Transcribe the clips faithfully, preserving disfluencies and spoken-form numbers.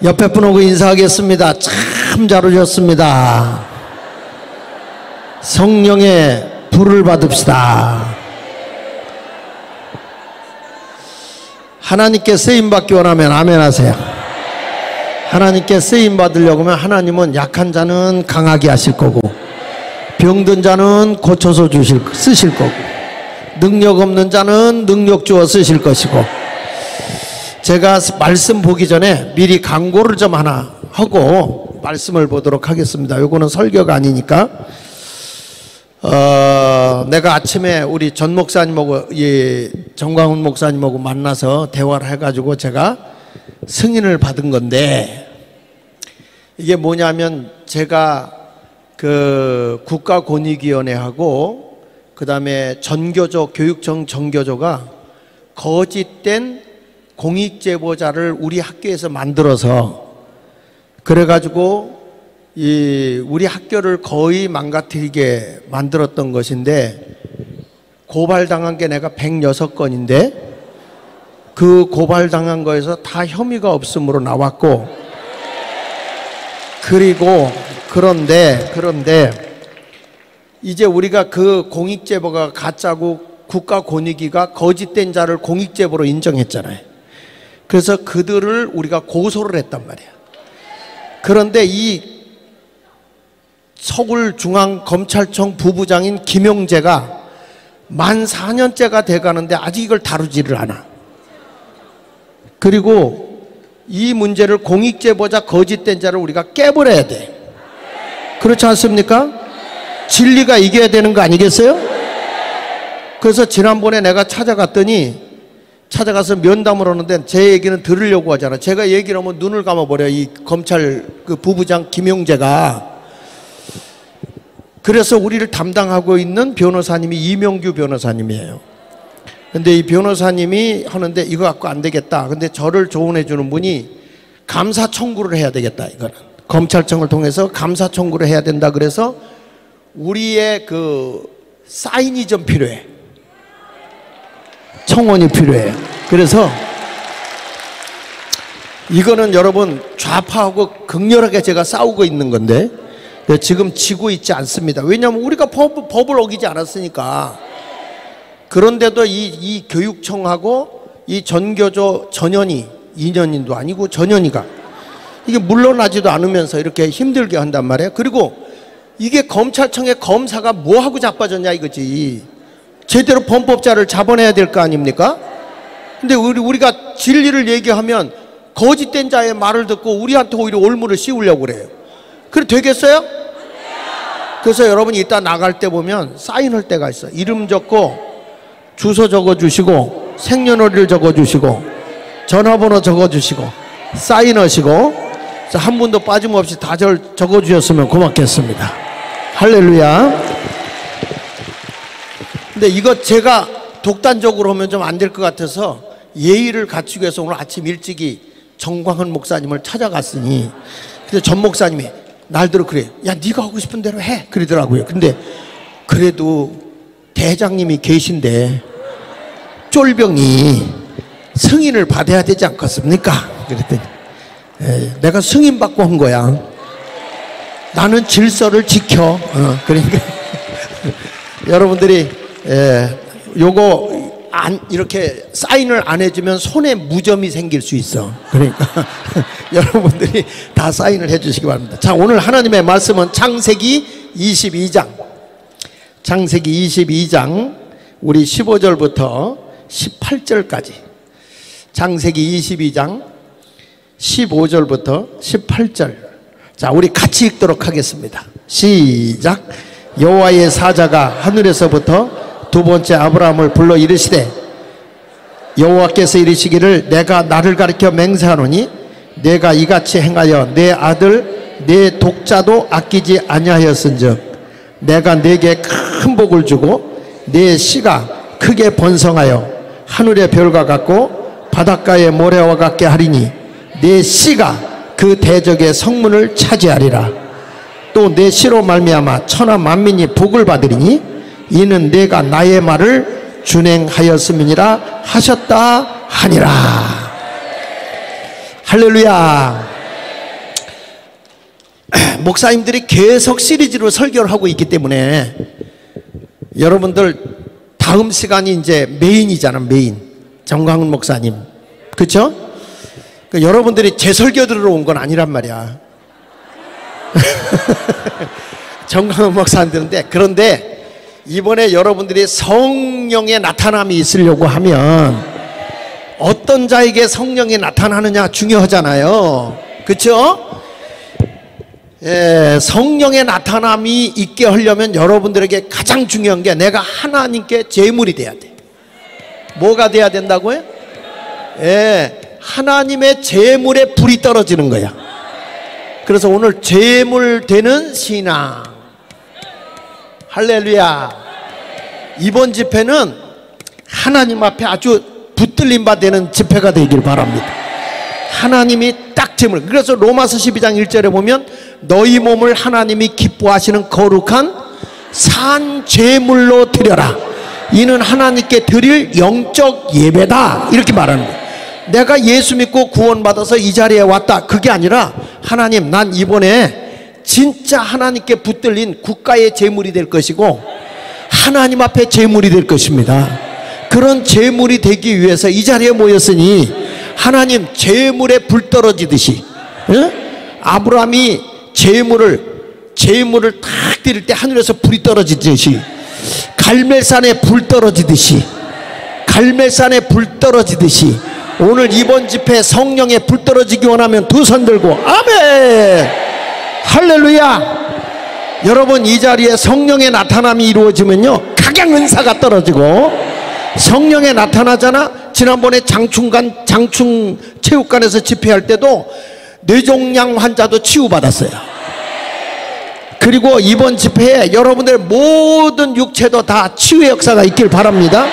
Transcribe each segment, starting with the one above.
옆에 분 오고 인사하겠습니다. 참 잘 오셨습니다. 성령의 불을 받읍시다. 하나님께 쓰임받기 원하면 아멘 하세요. 하나님께 쓰임받으려고 하면 하나님은 약한 자는 강하게 하실 거고, 병든 자는 고쳐서 주실, 쓰실 거고, 능력 없는 자는 능력 주어 쓰실 것이고. 제가 말씀 보기 전에 미리 광고를 좀 하나 하고 말씀을 보도록 하겠습니다. 요거는 설교가 아니니까. 어, 내가 아침에 우리 전 목사님하고, 예, 정광훈 목사님하고 만나서 대화를 해가지고 제가 승인을 받은 건데, 이게 뭐냐면 제가 그 국가권익위원회하고 그 다음에 전교조, 교육청 전교조가 거짓된 공익제보자를 우리 학교에서 만들어서 그래가지고 이 우리 학교를 거의 망가뜨리게 만들었던 것인데, 고발당한 게 내가 백육 건인데 그 고발당한 거에서 다 혐의가 없음으로 나왔고, 그리고 그런데 그런데 이제 우리가 그 공익제보가 가짜고 국가권익위가 거짓된 자를 공익제보로 인정했잖아요. 그래서 그들을 우리가 고소를 했단 말이야. 그런데 이 서울중앙검찰청 부부장인 김용재가 만 사 년째가 돼가는데 아직 이걸 다루지를 않아. 그리고 이 문제를 공익제보자 거짓된 자를 우리가 깨버려야 돼. 그렇지 않습니까? 진리가 이겨야 되는 거 아니겠어요? 그래서 지난번에 내가 찾아갔더니, 찾아가서 면담을 하는데 제 얘기는 들으려고 하잖아. 제가 얘기를 하면 눈을 감아버려, 이 검찰 그 부부장 김용재가. 그래서 우리를 담당하고 있는 변호사님이 이명규 변호사님이에요. 근데 이 변호사님이 하는데 이거 갖고 안 되겠다. 근데 저를 조언해 주는 분이 감사 청구를 해야 되겠다. 이거는 검찰청을 통해서 감사 청구를 해야 된다. 그래서 우리의 그 사인이 좀 필요해. 청원이 필요해요. 그래서 이거는 여러분 좌파하고 극렬하게 제가 싸우고 있는 건데 지금 지고 있지 않습니다. 왜냐하면 우리가 법, 법을 어기지 않았으니까. 그런데도 이, 이 교육청하고 이 전교조 전현희, 이 년인도 아니고 전현희가 이게 물러나지도 않으면서 이렇게 힘들게 한단 말이에요. 그리고 이게 검찰청의 검사가 뭐하고 자빠졌냐 이거지. 제대로 범법자를 잡아내야 될 거 아닙니까? 근데 우리, 우리가 진리를 얘기하면 거짓된 자의 말을 듣고 우리한테 오히려 올무를 씌우려고 그래요. 그래 되겠어요? 그래서 여러분이 이따 나갈 때 보면 사인할 때가 있어. 이름 적고 주소 적어주시고 생년월일 적어주시고 전화번호 적어주시고 사인하시고, 한 분도 빠짐없이 다 적어주셨으면 고맙겠습니다. 할렐루야. 근데 이거 제가 독단적으로 하면 좀 안 될 것 같아서 예의를 갖추기 위해서 오늘 아침 일찍이 정광훈 목사님을 찾아갔으니, 근데 전 목사님이 날대로 그래. 야, 네가 하고 싶은 대로 해. 그러더라고요. 근데 그래도 대장님이 계신데 쫄병이 승인을 받아야 되지 않겠습니까? 그랬더니 에이, 내가 승인 받고 한 거야. 나는 질서를 지켜. 어, 그러니까 여러분들이 에, 요거 안, 이렇게 사인을 안 해주면 손에 무점이 생길 수 있어. 그러니까 여러분들이 다 사인을 해주시기 바랍니다. 자, 오늘 하나님의 말씀은 창세기 이십이 장, 창세기 이십이 장 우리 십오 절부터 십팔 절까지, 창세기 이십이 장 십오 절부터 십팔 절. 자, 우리 같이 읽도록 하겠습니다. 시작. 여호와의 사자가 하늘에서부터 두 번째 아브라함을 불러 이르시되, 여호와께서 이르시기를 내가 나를 가리켜 맹세하노니 내가 이같이 행하여 내 아들 내 독자도 아끼지 아니하였은즉 내가 네게 큰 복을 주고 네 씨가 크게 번성하여 하늘의 별과 같고 바닷가의 모래와 같게 하리니 네 씨가 그 대적의 성문을 차지하리라. 또 내 씨로 말미암아 천하 만민이 복을 받으리니 이는 내가 나의 말을 준행하였음이니라 하셨다 하니라. 할렐루야. 목사님들이 계속 시리즈로 설교를 하고 있기 때문에 여러분들 다음 시간이 이제 메인이잖아. 메인 정광훈 목사님, 그렇죠? 그러니까 여러분들이 제 설교 들으러 온 건 아니란 말이야. 정광훈 목사님들인데, 그런데 이번에 여러분들이 성령의 나타남이 있으려고 하면 어떤 자에게 성령이 나타나느냐 중요하잖아요, 그렇죠? 예, 성령의 나타남이 있게 하려면 여러분들에게 가장 중요한 게 내가 하나님께 제물이 돼야 돼. 뭐가 돼야 된다고요? 예, 하나님의 제물에 불이 떨어지는 거야. 그래서 오늘 제물 되는 신앙, 할렐루야. 이번 집회는 하나님 앞에 아주 붙들림 바 되는 집회가 되길 바랍니다. 하나님이 딱 제물. 그래서 로마서 십이 장 일 절에 보면 너희 몸을 하나님이 기뻐하시는 거룩한 산 제물로 드려라. 이는 하나님께 드릴 영적 예배다. 이렇게 말하는 거예요. 내가 예수 믿고 구원받아서 이 자리에 왔다, 그게 아니라 하나님, 난 이번에 진짜 하나님께 붙들린 국가의 제물이 될 것이고 하나님 앞에 제물이 될 것입니다. 그런 제물이 되기 위해서 이 자리에 모였으니 하나님 제물에 불 떨어지듯이, 예? 아브라함이 제물을 제물을 탁 드릴 때 하늘에서 불이 떨어지듯이, 갈멜산에 불 떨어지듯이, 갈멜산에 불 떨어지듯이 오늘 이번 집회 성령에 불 떨어지기 원하면 두 손 들고 아멘, 할렐루야. 여러분, 이 자리에 성령의 나타남이 이루어지면요 각양 은사가 떨어지고, 성령에 나타나잖아. 지난번에 장충관 장충 체육관에서 집회할 때도 뇌종양 환자도 치유받았어요. 그리고 이번 집회에 여러분들 모든 육체도 다 치유의 역사가 있길 바랍니다.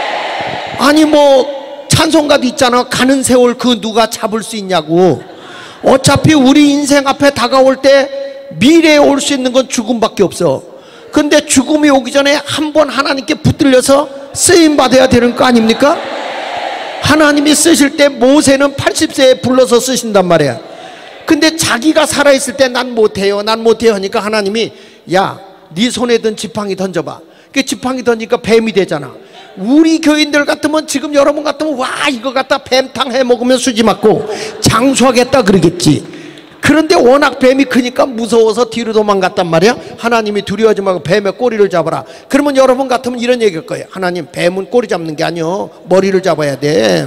아니 뭐 찬송가도 있잖아. 가는 세월 그 누가 잡을 수 있냐고. 어차피 우리 인생 앞에 다가올 때 미래에 올 수 있는 건 죽음밖에 없어. 근데 죽음이 오기 전에 한번 하나님께 붙들려서 쓰임 받아야 되는 거 아닙니까? 하나님이 쓰실 때 모세는 팔십 세에 불러서 쓰신단 말이야. 근데 자기가 살아있을 때 난 못해요 난 못해요 하니까 하나님이 야, 네 손에 든 지팡이 던져봐. 그 지팡이 던지니까 뱀이 되잖아. 우리 교인들 같으면, 지금 여러분 같으면 와 이거 갖다 뱀탕 해 먹으면 수지 맞고 장수하겠다 그러겠지. 그런데 워낙 뱀이 크니까 무서워서 뒤로 도망갔단 말이야. 하나님이 두려워하지 말고 뱀의 꼬리를 잡아라. 그러면 여러분 같으면 이런 얘기일 거예요. 하나님, 뱀은 꼬리 잡는 게 아니요 머리를 잡아야 돼.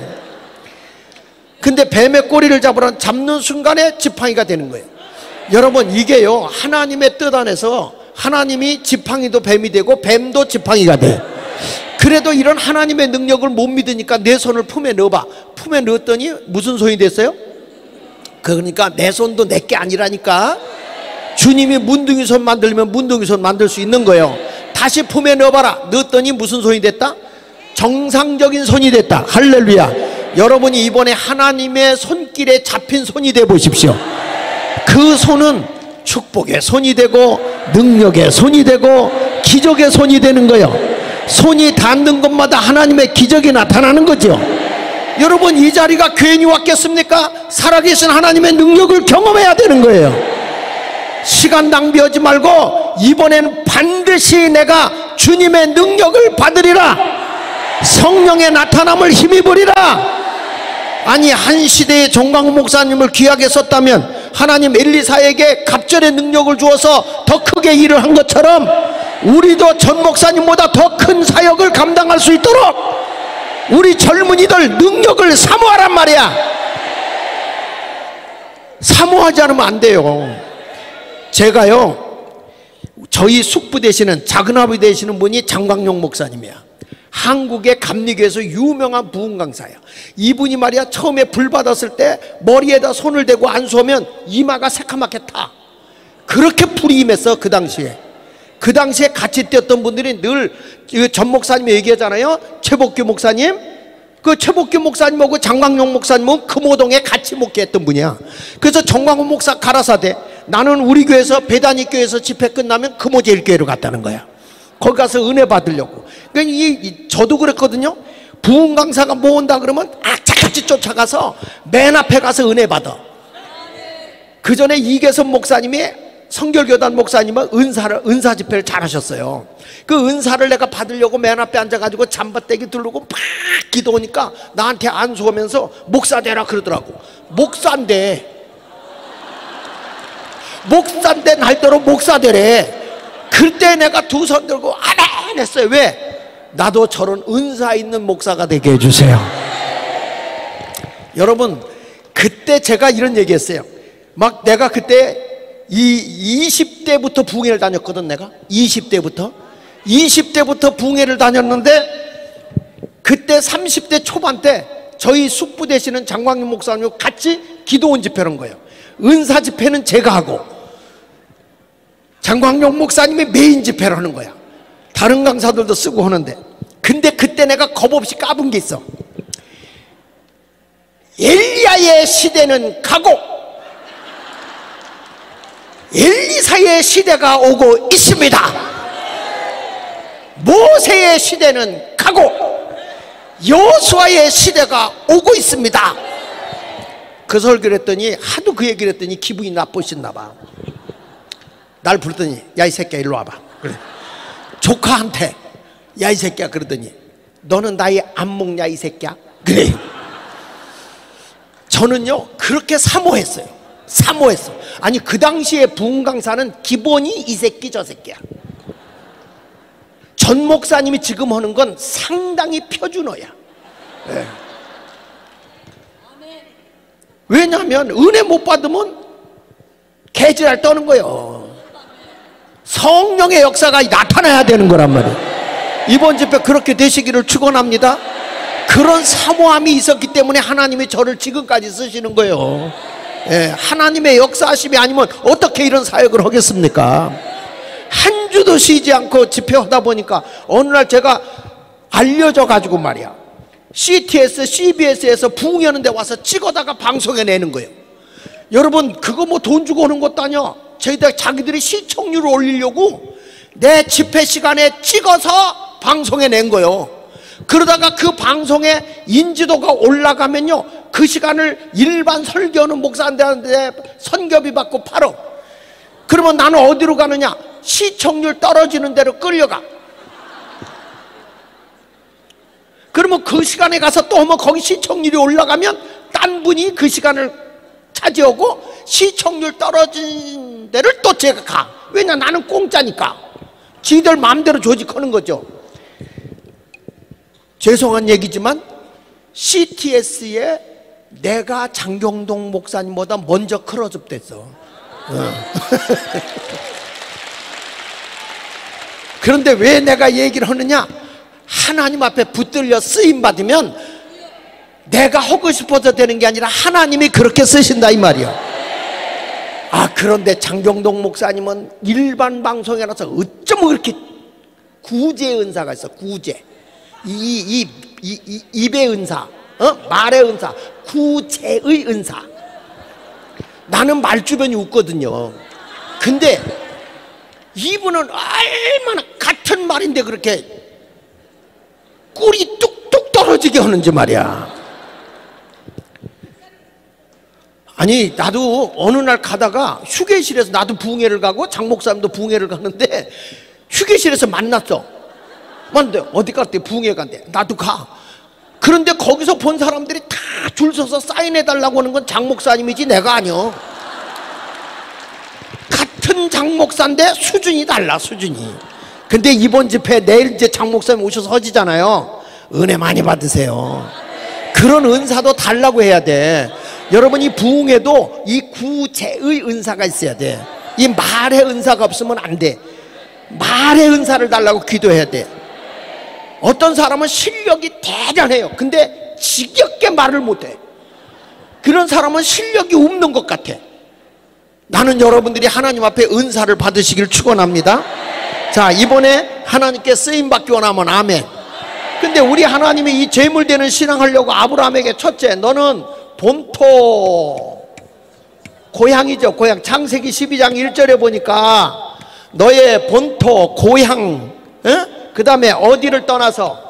근데 뱀의 꼬리를 잡으라, 잡는 순간에 지팡이가 되는 거예요. 여러분, 이게요 하나님의 뜻 안에서 하나님이 지팡이도 뱀이 되고 뱀도 지팡이가 돼. 그래도 이런 하나님의 능력을 못 믿으니까 내 손을 품에 넣어봐. 품에 넣었더니 무슨 손이 됐어요? 그러니까 내 손도 내게 아니라니까. 주님이 문둥이 손 만들면 문둥이 손 만들 수 있는 거예요. 다시 품에 넣어봐라. 넣었더니 무슨 손이 됐다? 정상적인 손이 됐다. 할렐루야. 여러분이 이번에 하나님의 손길에 잡힌 손이 돼 보십시오. 그 손은 축복의 손이 되고 능력의 손이 되고 기적의 손이 되는 거예요. 손이 닿는 것마다 하나님의 기적이 나타나는 거죠. 여러분, 이 자리가 괜히 왔겠습니까? 살아계신 하나님의 능력을 경험해야 되는 거예요. 시간 낭비하지 말고 이번에는 반드시 내가 주님의 능력을 받으리라. 성령의 나타남을 힘입으리라. 아니, 한 시대의 정광훈 목사님을 귀하게 썼다면 하나님 엘리사에게 갑절의 능력을 주어서 더 크게 일을 한 것처럼 우리도 전 목사님보다 더 큰 사역을 감당할 수 있도록 우리 젊은이들 능력을 사모하란 말이야. 사모하지 않으면 안 돼요. 제가요, 저희 숙부 되시는, 작은아버지 되시는 분이 장광용 목사님이야. 한국의 감리교에서 유명한 부흥 강사야. 이분이 말이야, 처음에 불 받았을 때 머리에다 손을 대고 안수하면 이마가 새카맣게 타. 그렇게 불이 임했어 그 당시에. 그 당시에 같이 뛰었던 분들이 늘 전 목사님이 얘기하잖아요. 최복규 목사님, 그 최복규 목사님하고 장광용 목사님은 금호동에 같이 목회했던 분이야. 그래서 정광훈 목사 가라사대, 나는 우리 교회에서 배단위 교회에서 집회 끝나면 금호제일교회로 갔다는 거야. 거기 가서 은혜 받으려고. 그러니까 이, 이 저도 그랬거든요. 부흥 강사가 모은다 그러면 악착같이 쫓아가서 맨 앞에 가서 은혜 받아. 그 전에 이계선 목사님이 성결교단 목사님은 은사를, 은사 집회를 잘 하셨어요. 그 은사를 내가 받으려고 맨 앞에 앉아가지고 잠바떼기 두르고 막 기도하니까 나한테 안수하면서 목사 되라 그러더라고. 목사인데 목사인데 날대로 목사 되래. 그때 내가 두 손 들고 아멘 했어요. 왜? 나도 저런 은사 있는 목사가 되게 해주세요. 여러분, 그때 제가 이런 얘기 했어요. 막 내가 그때 이 이십 대부터 붕해를 다녔거든. 내가 이십 대부터 이십 대부터 붕해를 다녔는데 그때 삼십 대 초반 때 저희 숙부 되시는 장광윤 목사님과 같이 기도원 집회를 한 거예요. 은사 집회는 제가 하고 장광윤 목사님이 메인 집회를 하는 거야. 다른 강사들도 쓰고 하는데, 근데 그때 내가 겁없이 까본 게 있어. 엘리야의 시대는 가고 엘리사의 시대가 오고 있습니다. 모세의 시대는 가고 여호수아의 시대가 오고 있습니다. 그 설교를 했더니 하도 그 얘기를 했더니 기분이 나쁘셨나 봐. 날 부르더니 야 이 새끼야 일로 와봐. 그래. 조카한테 야 이 새끼야 그러더니 너는 나이 안 먹냐 이 새끼야. 그래. 저는요 그렇게 사모했어요. 사모했어. 아니 그 당시에 부흥 강사는 기본이 이 새끼 저 새끼야. 전 목사님이 지금 하는 건 상당히 표준어야. 네. 왜냐하면 은혜 못 받으면 개지랄 떠는 거예요. 성령의 역사가 나타나야 되는 거란 말이에요. 이번 집회 그렇게 되시기를 축원합니다. 그런 사모함이 있었기 때문에 하나님이 저를 지금까지 쓰시는 거예요. 예, 하나님의 역사하심이 아니면 어떻게 이런 사역을 하겠습니까? 한 주도 쉬지 않고 집회하다 보니까 어느 날 제가 알려져 가지고 말이야, 씨티에스, 씨비에스에서 부흥하는 데 와서 찍어다가 방송에 내는 거예요. 여러분 그거 뭐 돈 주고 오는 것도 아니야. 저희들 자기들이 시청률을 올리려고 내 집회 시간에 찍어서 방송에 낸 거예요. 그러다가 그 방송에 인지도가 올라가면요 그 시간을 일반 설교하는 목사한테 선교비 받고 팔어. 그러면 나는 어디로 가느냐? 시청률 떨어지는 데로 끌려가. 그러면 그 시간에 가서 또 하면 거기 시청률이 올라가면 딴 분이 그 시간을 차지하고 시청률 떨어진 데를 또 제가 가. 왜냐 나는 공짜니까. 지들 마음대로 조직하는 거죠. 죄송한 얘기지만 씨티에스에 내가 장경동 목사님보다 먼저 클로즈업 됐어. 어. 그런데 왜 내가 얘기를 하느냐? 하나님 앞에 붙들려 쓰임 받으면 내가 하고 싶어서 되는 게 아니라 하나님이 그렇게 쓰신다 이 말이야. 아 그런데 장경동 목사님은 일반 방송에 나서 어쩌면 그렇게 구제 은사가 있어. 구제 이, 이, 이, 이, 입의 은사, 어? 말의 은사, 구제의 은사. 나는 말주변이 웃거든요. 근데 이분은 얼마나 같은 말인데 그렇게 꿀이 뚝뚝 떨어지게 하는지 말이야. 아니 나도 어느 날 가다가 휴게실에서, 나도 부흥회를 가고 장 목사님도 부흥회를 가는데 휴게실에서 만났어. 만데 어디 갔대? 부흥회 간대. 나도 가. 그런데 거기서 본 사람들이 다 줄 서서 사인해 달라고 하는 건 장 목사님이지 내가 아니여. 같은 장 목사인데 수준이 달라, 수준이. 근데 이번 집회 내일 이제 장 목사님 오셔서 허지잖아요. 은혜 많이 받으세요. 그런 은사도 달라고 해야 돼. 여러분 이 부흥회도 이 구제의 은사가 있어야 돼. 이 말의 은사가 없으면 안 돼. 말의 은사를 달라고 기도해야 돼. 어떤 사람은 실력이 대단해요. 근데 지겹게 말을 못해. 그런 사람은 실력이 없는 것 같아. 나는 여러분들이 하나님 앞에 은사를 받으시길 축원합니다. 자 이번에 하나님께 쓰임받기 원하면 아멘. 근데 우리 하나님이 이 재물되는 신앙하려고 아브라함에게 첫째 너는 본토 고향이죠. 고향. 창세기 십이 장 일 절에 보니까 너의 본토 고향, 그 다음에 어디를 떠나서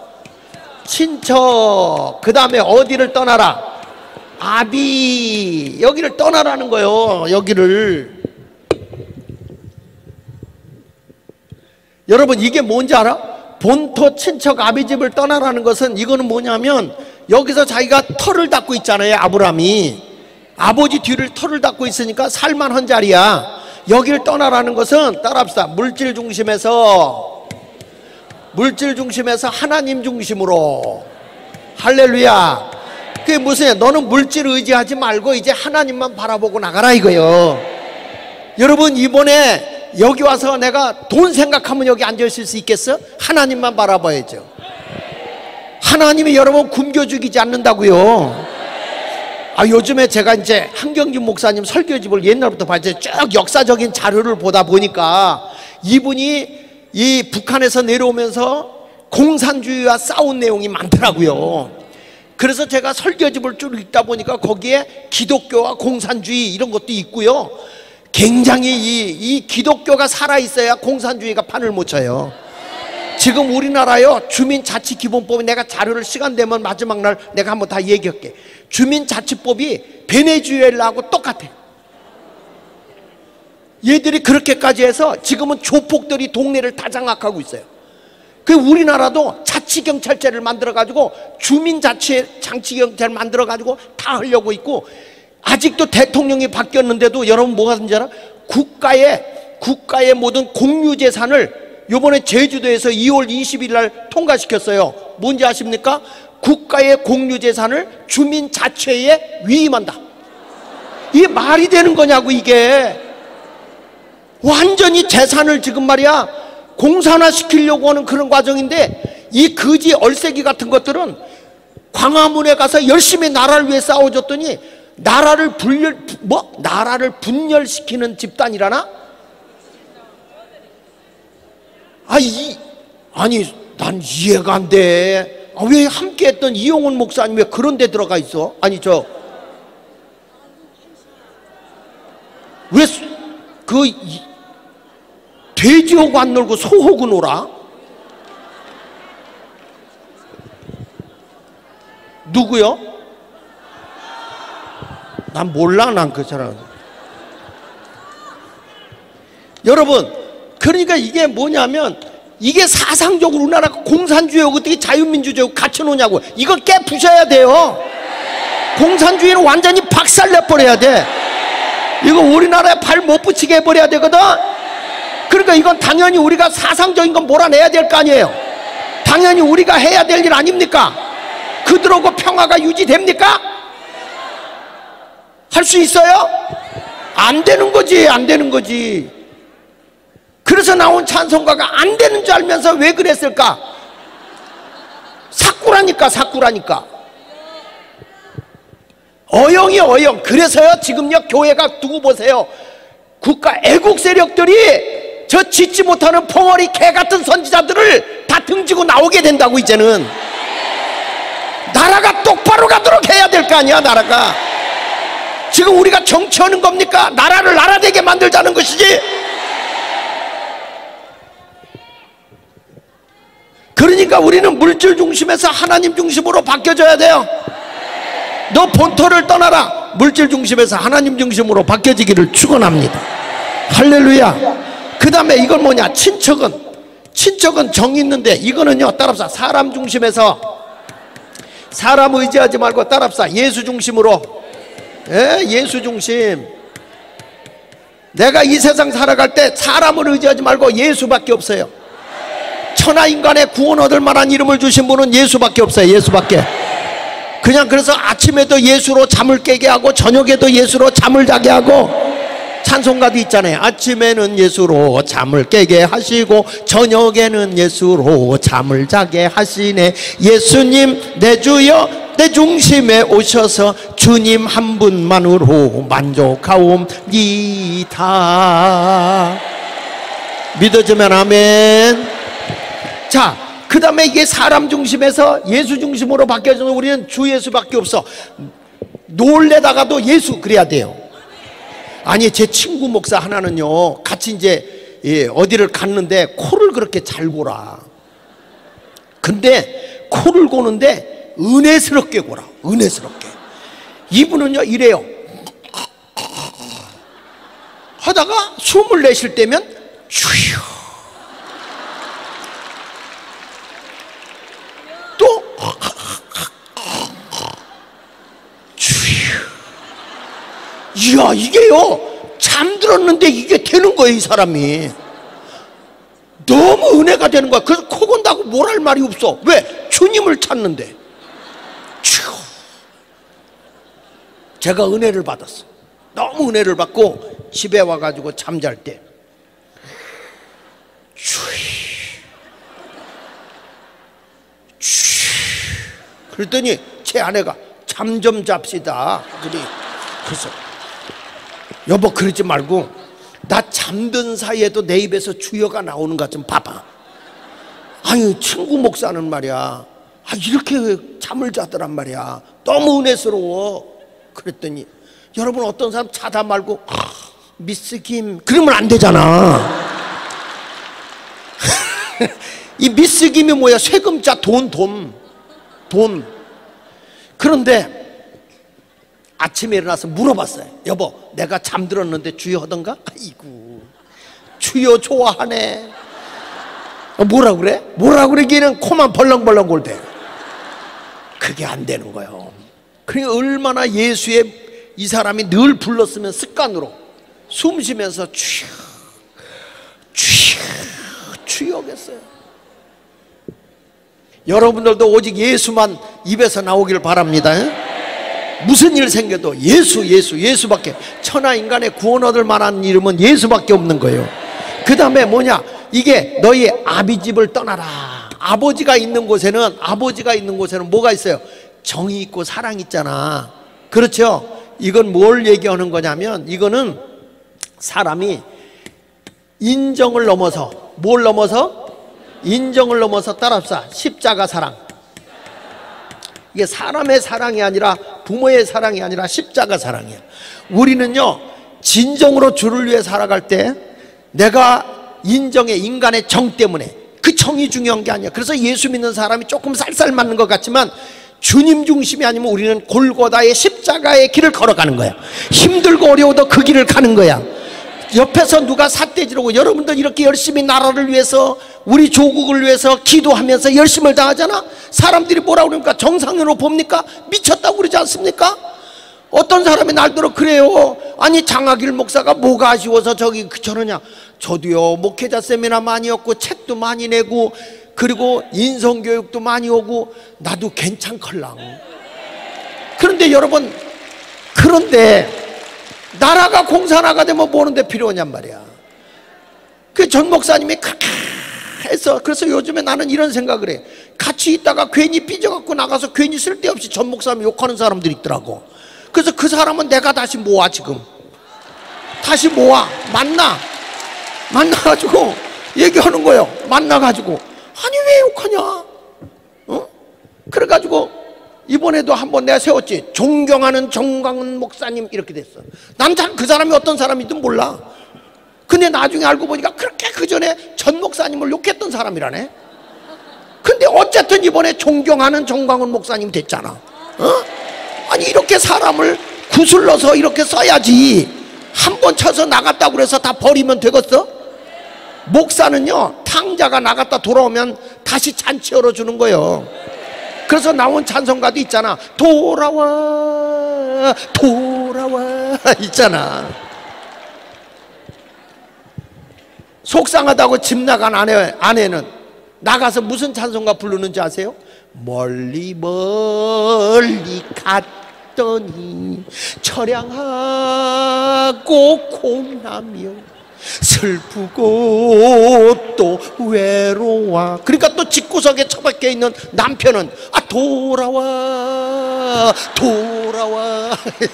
친척, 그 다음에 어디를 떠나라? 아비. 여기를 떠나라는 거예요. 여기를. 여러분 이게 뭔지 알아? 본토 친척 아비 집을 떠나라는 것은 이거는 뭐냐면 여기서 자기가 터를 닦고 있잖아요. 아브라함이 아버지 뒤를 터를 닦고 있으니까 살만한 자리야. 여길 떠나라는 것은 따라합시다. 물질 중심에서 물질 중심에서 하나님 중심으로. 할렐루야. 그게 무슨, 너는 물질 의지하지 말고 이제 하나님만 바라보고 나가라 이거요. 여러분 이번에 여기 와서 내가 돈 생각하면 여기 앉아있을 수 있겠어? 하나님만 바라봐야죠. 하나님이 여러분 굶겨 죽이지 않는다고요. 아, 요즘에 제가 이제 한경준 목사님 설교집을 옛날부터 봤죠. 쭉 역사적인 자료를 보다 보니까 이분이 이 북한에서 내려오면서 공산주의와 싸운 내용이 많더라고요. 그래서 제가 설교집을 쭉 읽다 보니까 거기에 기독교와 공산주의 이런 것도 있고요. 굉장히 이, 이 기독교가 살아있어야 공산주의가 판을 못 쳐요. 지금 우리나라요 주민자치기본법이, 내가 자료를 시간 되면 마지막 날 내가 한번 다 얘기할게. 주민자치법이 베네수엘라하고 똑같아요. 얘들이 그렇게까지 해서 지금은 조폭들이 동네를 다 장악하고 있어요. 그 우리나라도 자치경찰제를 만들어가지고 주민자치 장치경찰을 만들어가지고 다 하려고 있고, 아직도 대통령이 바뀌었는데도 여러분 뭐가 된지 알아? 국가의 국가의 모든 공유재산을 요번에 제주도에서 이월 이십일 날 통과시켰어요. 뭔지 아십니까? 국가의 공유재산을 주민자치회에 위임한다. 이게 말이 되는 거냐고. 이게 완전히 재산을 지금 말이야 공산화시키려고 하는 그런 과정인데, 이 거지 얼새기 같은 것들은 광화문에 가서 열심히 나라를 위해 싸워줬더니 나라를 분열, 뭐? 나라를 분열시키는 집단이라나? 아, 이, 아니, 난 이해가 안 돼. 아, 왜 함께 했던 이용훈 목사님 왜 그런 데 들어가 있어? 아니, 저, 왜, 그, 이, 돼지하고 안 놀고 소하고 놀아? 누구요? 난 몰라, 난 그 사람. 여러분, 그러니까 이게 뭐냐면, 이게 사상적으로 우리나라가 공산주의하고 어떻게 자유민주주의하고 같이 노냐고. 이거 깨부셔야 돼요. 공산주의는 완전히 박살내버려야 돼. 이거 우리나라에 발 못 붙이게 해버려야 되거든. 그러니까 이건 당연히 우리가 사상적인 건 몰아내야 될 거 아니에요. 당연히 우리가 해야 될 일 아닙니까? 그들하고 평화가 유지됩니까? 할 수 있어요? 안 되는 거지, 안 되는 거지. 그래서 나온 찬송가가 안 되는 줄 알면서 왜 그랬을까? 사꾸라니까, 사꾸라니까. 어영이 어영. 그래서요 지금요 교회가 두고 보세요. 국가 애국 세력들이 저 짓지 못하는 벙어리 개 같은 선지자들을 다 등지고 나오게 된다고. 이제는 나라가 똑바로 가도록 해야 될 거 아니야. 나라가 지금 우리가 정치하는 겁니까? 나라를 나라되게 만들자는 것이지. 그러니까 우리는 물질 중심에서 하나님 중심으로 바뀌어져야 돼요. 너 본토를 떠나라. 물질 중심에서 하나님 중심으로 바뀌어지기를 축원합니다. 할렐루야. 그 다음에 이건 뭐냐? 친척은 친척은 정이 있는데, 이거는요 따라합시다. 사람 중심에서, 사람 의지하지 말고 따라합시다. 예수 중심으로. 예, 예수 중심. 내가 이 세상 살아갈 때 사람을 의지하지 말고 예수밖에 없어요. 천하인간의 구원 얻을 만한 이름을 주신 분은 예수밖에 없어요. 예수밖에. 그냥 그래서 아침에도 예수로 잠을 깨게 하고 저녁에도 예수로 잠을 자게 하고, 찬송가도 있잖아요. 아침에는 예수로 잠을 깨게 하시고 저녁에는 예수로 잠을 자게 하시네. 예수님 내 주여 내 중심에 오셔서 주님 한 분만으로 만족하옵니다. 믿어주면 아멘. 자, 그 다음에 이게 사람 중심에서 예수 중심으로 바뀌어져서 우리는 주 예수밖에 없어. 놀래다가도 예수 그래야 돼요. 아니, 제 친구 목사 하나는요 같이 이제 예, 어디를 갔는데 코를 그렇게 잘 골아. 근데 코를 고는데 은혜스럽게 골아. 은혜스럽게. 이분은요 이래요. 하다가 숨을 내쉴 때면 휴 이야, 이게요, 잠들었는데 이게 되는 거예요. 이 사람이 너무 은혜가 되는 거야. 그래서 코 건다고 뭘 할 말이 없어. 왜? 주님을 찾는데. 휴. 제가 은혜를 받았어. 너무 은혜를 받고 집에 와가지고 잠잘 때 그랬더니 제 아내가 잠 좀 잡시다. 그래. 그래서 여보 그러지 말고 나 잠든 사이에도 내 입에서 주여가 나오는 것 좀 봐봐. 아니 친구 목사는 말이야, 아, 이렇게 잠을 자더란 말이야. 너무 은혜스러워. 그랬더니 여러분 어떤 사람 자다 말고 아, 미스 김 그러면 안 되잖아. 이 미스 김이 뭐야? 세금자 돈 돈 돈. 그런데 아침에 일어나서 물어봤어요. 여보 내가 잠들었는데 주여 하던가? 아이고 주여 좋아하네. 뭐라 그래? 뭐라 그러기에는 코만 벌렁벌렁 골대. 그게 안 되는 거예요. 그러니까 얼마나 예수의 이 사람이 늘 불렀으면 습관으로 숨 쉬면서 주여 주여 주여겠어요. 여러분들도 오직 예수만 입에서 나오기를 바랍니다. 무슨 일 생겨도 예수 예수 예수밖에, 천하 인간의 구원 얻을 만한 이름은 예수밖에 없는 거예요. 그 다음에 뭐냐, 이게 너희 아비집을 떠나라. 아버지가 있는 곳에는 아버지가 있는 곳에는 뭐가 있어요? 정이 있고 사랑이 있잖아. 그렇죠? 이건 뭘 얘기하는 거냐면 이거는 사람이 인정을 넘어서, 뭘 넘어서? 인정을 넘어서 따라합시다. 십자가 사랑. 이게 사람의 사랑이 아니라 부모의 사랑이 아니라 십자가 사랑이야. 우리는요 진정으로 주를 위해 살아갈 때 내가 인정의 인간의 정 때문에, 그 정이 중요한 게 아니야. 그래서 예수 믿는 사람이 조금 쌀쌀 맞는 것 같지만 주님 중심이 아니면 우리는 골고다의 십자가의 길을 걸어가는 거야. 힘들고 어려워도 그 길을 가는 거야. 옆에서 누가 삿대지르고, 여러분들 이렇게 열심히 나라를 위해서 우리 조국을 위해서 기도하면서 열심을 다하잖아. 사람들이 뭐라 그럽니까? 정상으로 봅니까? 미쳤다고 그러지 않습니까? 어떤 사람이 날들어 그래요. 아니 장하길 목사가 뭐가 아쉬워서 저기 저러냐. 저도요 목회자 세미나 많이 했고 책도 많이 내고 그리고 인성교육도 많이 오고 나도 괜찮걸랑. 그런데 여러분, 그런데 나라가 공산화가 되면 뭐하는데 필요하냔 말이야. 그 전 목사님이 그렇게 해서, 그래서 요즘에 나는 이런 생각을 해. 같이 있다가 괜히 삐져갖고 나가서 괜히 쓸데없이 전 목사님 욕하는 사람들이 있더라고. 그래서 그 사람은 내가 다시 모아, 지금 다시 모아 만나 만나가지고 얘기하는 거예요. 만나가지고 아니 왜 욕하냐, 어? 그래가지고 이번에도 한번 내가 세웠지. 존경하는 정광훈 목사님 이렇게 됐어. 난 그 사람이 어떤 사람이든 몰라. 근데 나중에 알고 보니까 그렇게 그 전에 전 목사님을 욕했던 사람이라네. 근데 어쨌든 이번에 존경하는 정광훈 목사님 됐잖아. 어? 아니 이렇게 사람을 구슬러서 이렇게 써야지. 한 번 쳐서 나갔다고 그래서 다 버리면 되겠어? 목사는요 탕자가 나갔다 돌아오면 다시 잔치 열어주는 거예요. 그래서 나온 찬송가도 있잖아. 돌아와 돌아와 있잖아. 속상하다고 집 나간 아내, 아내는 나가서 무슨 찬송가 부르는지 아세요? 멀리 멀리 갔더니 처량하고 고나며 슬프고 또 외로워. 그러니까 또 집구석에 처박혀 있는 남편은 아 돌아와 돌아와.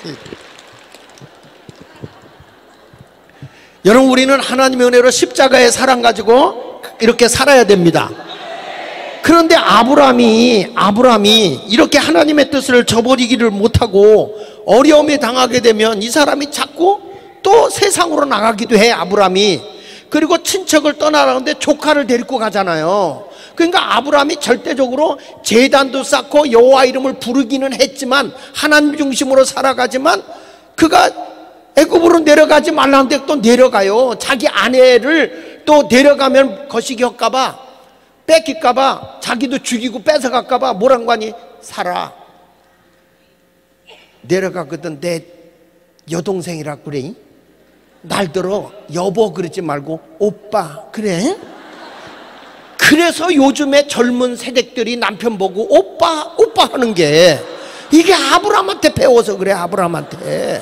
여러분, 우리는 하나님의 은혜로 십자가의 사랑 가지고 이렇게 살아야 됩니다. 그런데 아브라함이 아브라함이 이렇게 하나님의 뜻을 저버리기를 못하고 어려움에 당하게 되면 이 사람이 자꾸 또 세상으로 나가기도 해. 아브라함이. 그리고 친척을 떠나라는데 조카를 데리고 가잖아요. 그러니까 아브라함이 절대적으로 제단도 쌓고 여호와 이름을 부르기는 했지만 하나님 중심으로 살아가지만 그가 애굽으로 내려가지 말라는데 또 내려가요. 자기 아내를 또 데려가면 거시기 할까봐, 뺏길까봐, 자기도 죽이고 뺏어갈까봐 뭐란 거니? 살아. 내려가거든. 내 여동생이라 그래? 날들어 여보 그러지 말고 오빠 그래? 그래서 요즘에 젊은 세대들이 남편 보고 오빠 오빠 하는 게 이게 아브라함한테 배워서 그래. 아브라함한테.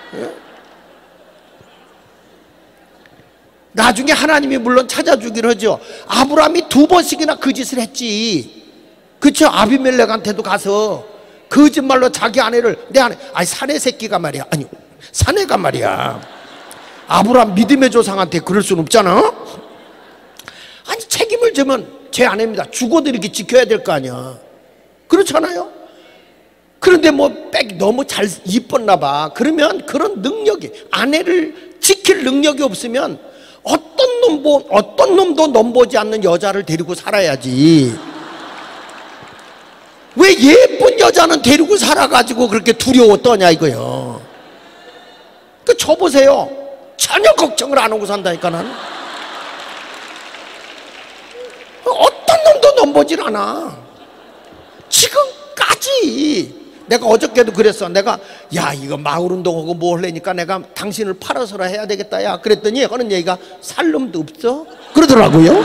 나중에 하나님이 물론 찾아주긴 하죠. 아브라함이 두 번씩이나 그 짓을 했지. 그쵸? 아비멜렉한테도 가서 거짓말로 자기 아내를 내 아내 아니 사내 새끼가 말이야. 아니 사내가 말이야. 아브라함 믿음의 조상한테 그럴 수는 없잖아. 아니 책임을 져면 제 아내입니다. 죽어도 이렇게 지켜야 될 거 아니야. 그렇잖아요. 그런데 뭐 빽 너무 잘 이뻤나 봐. 그러면 그런 능력이 아내를 지킬 능력이 없으면 어떤 놈 보, 어떤 놈도 넘보지 않는 여자를 데리고 살아야지. 왜 예쁜 여자는 데리고 살아가지고 그렇게 두려워 떠냐 이거요. 그 저 보세요. 전혀 걱정을 안 하고 산다니까 나는. 어떤 놈도 넘보질 않아. 지금까지. 내가 어저께도 그랬어. 내가 야 이거 마을 운동하고 뭐 하려니까 내가 당신을 팔아서라 해야 되겠다 야 그랬더니 하는 얘기가 살 놈도 없어 그러더라고요.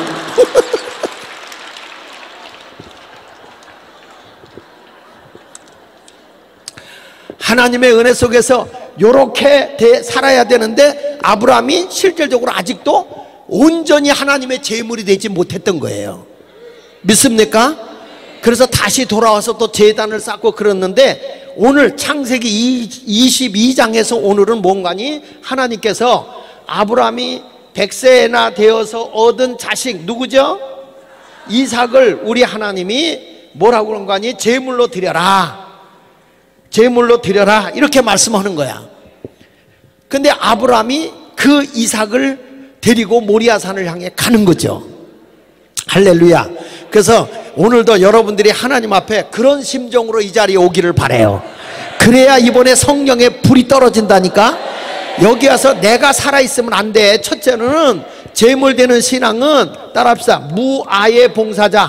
하나님의 은혜 속에서 요렇게 살아야 되는데 아브라함이 실질적으로 아직도 온전히 하나님의 제물이 되지 못했던 거예요. 믿습니까? 그래서 다시 돌아와서 또 제단을 쌓고 그랬는데 오늘 창세기 이십이 장에서 오늘은 뭔가니 하나님께서 아브라함이 백 세나 되어서 얻은 자식 누구죠? 이삭을 우리 하나님이 뭐라고 그런 거니? 제물로 드려라. 제물로 드려라 이렇게 말씀하는 거야. 근데 아브라함이 그 이삭을 데리고 모리아산을 향해 가는 거죠. 할렐루야. 그래서 오늘도 여러분들이 하나님 앞에 그런 심정으로 이 자리에 오기를 바라요. 그래야 이번에 성령의 불이 떨어진다니까. 여기 와서 내가 살아있으면 안 돼. 첫째는 제물되는 신앙은 따라합시다. 무아의 봉사자.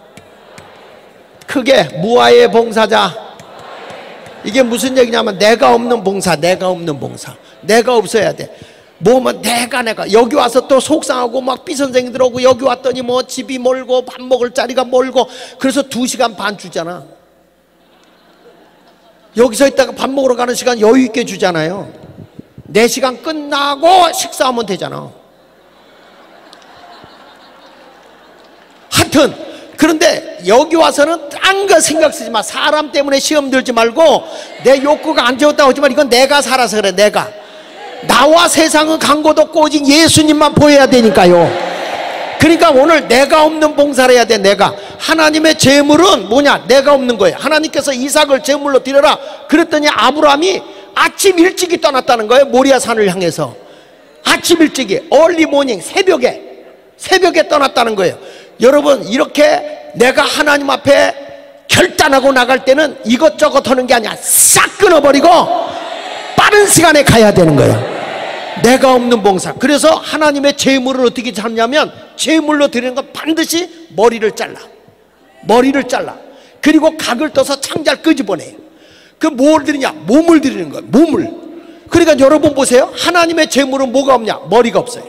크게 무아의 봉사자. 이게 무슨 얘기냐면 내가 없는 봉사. 내가 없는 봉사. 내가 없어야 돼. 뭐면 내가 내가 여기 와서 또 속상하고 막 삐선생이 들어오고 여기 왔더니 뭐 집이 멀고 밥 먹을 자리가 멀고 그래서 두 시간 반 주잖아. 여기서 있다가 밥 먹으러 가는 시간 여유 있게 주잖아요. 네 시간 끝나고 식사하면 되잖아. 하여튼 그런데 여기 와서는 딴 거 신경 쓰지 마. 사람 때문에 시험 들지 말고 내 욕구가 안 채웠다고 하지만 이건 내가 살아서 그래. 내가 나와 세상은 강고도 없고 오직 예수님만 보여야 되니까요. 그러니까 오늘 내가 없는 봉사를 해야 돼. 내가 하나님의 제물은 뭐냐? 내가 없는 거예요. 하나님께서 이삭을 제물로 드려라 그랬더니 아브라함이 아침 일찍이 떠났다는 거예요. 모리아산을 향해서 아침 일찍이 얼리 모닝 새벽에 새벽에 떠났다는 거예요. 여러분 이렇게 내가 하나님 앞에 결단하고 나갈 때는 이것저것 하는 게 아니야. 싹 끊어버리고 빠른 시간에 가야 되는 거예요. 내가 없는 봉사. 그래서 하나님의 제물을 어떻게 잡냐면 제물로 드리는 건 반드시 머리를 잘라. 머리를 잘라. 그리고 각을 떠서 창자를 끄집어내요. 그 뭘 드리냐? 몸을 드리는 거예요. 몸을. 그러니까 여러분 보세요. 하나님의 제물은 뭐가 없냐? 머리가 없어요.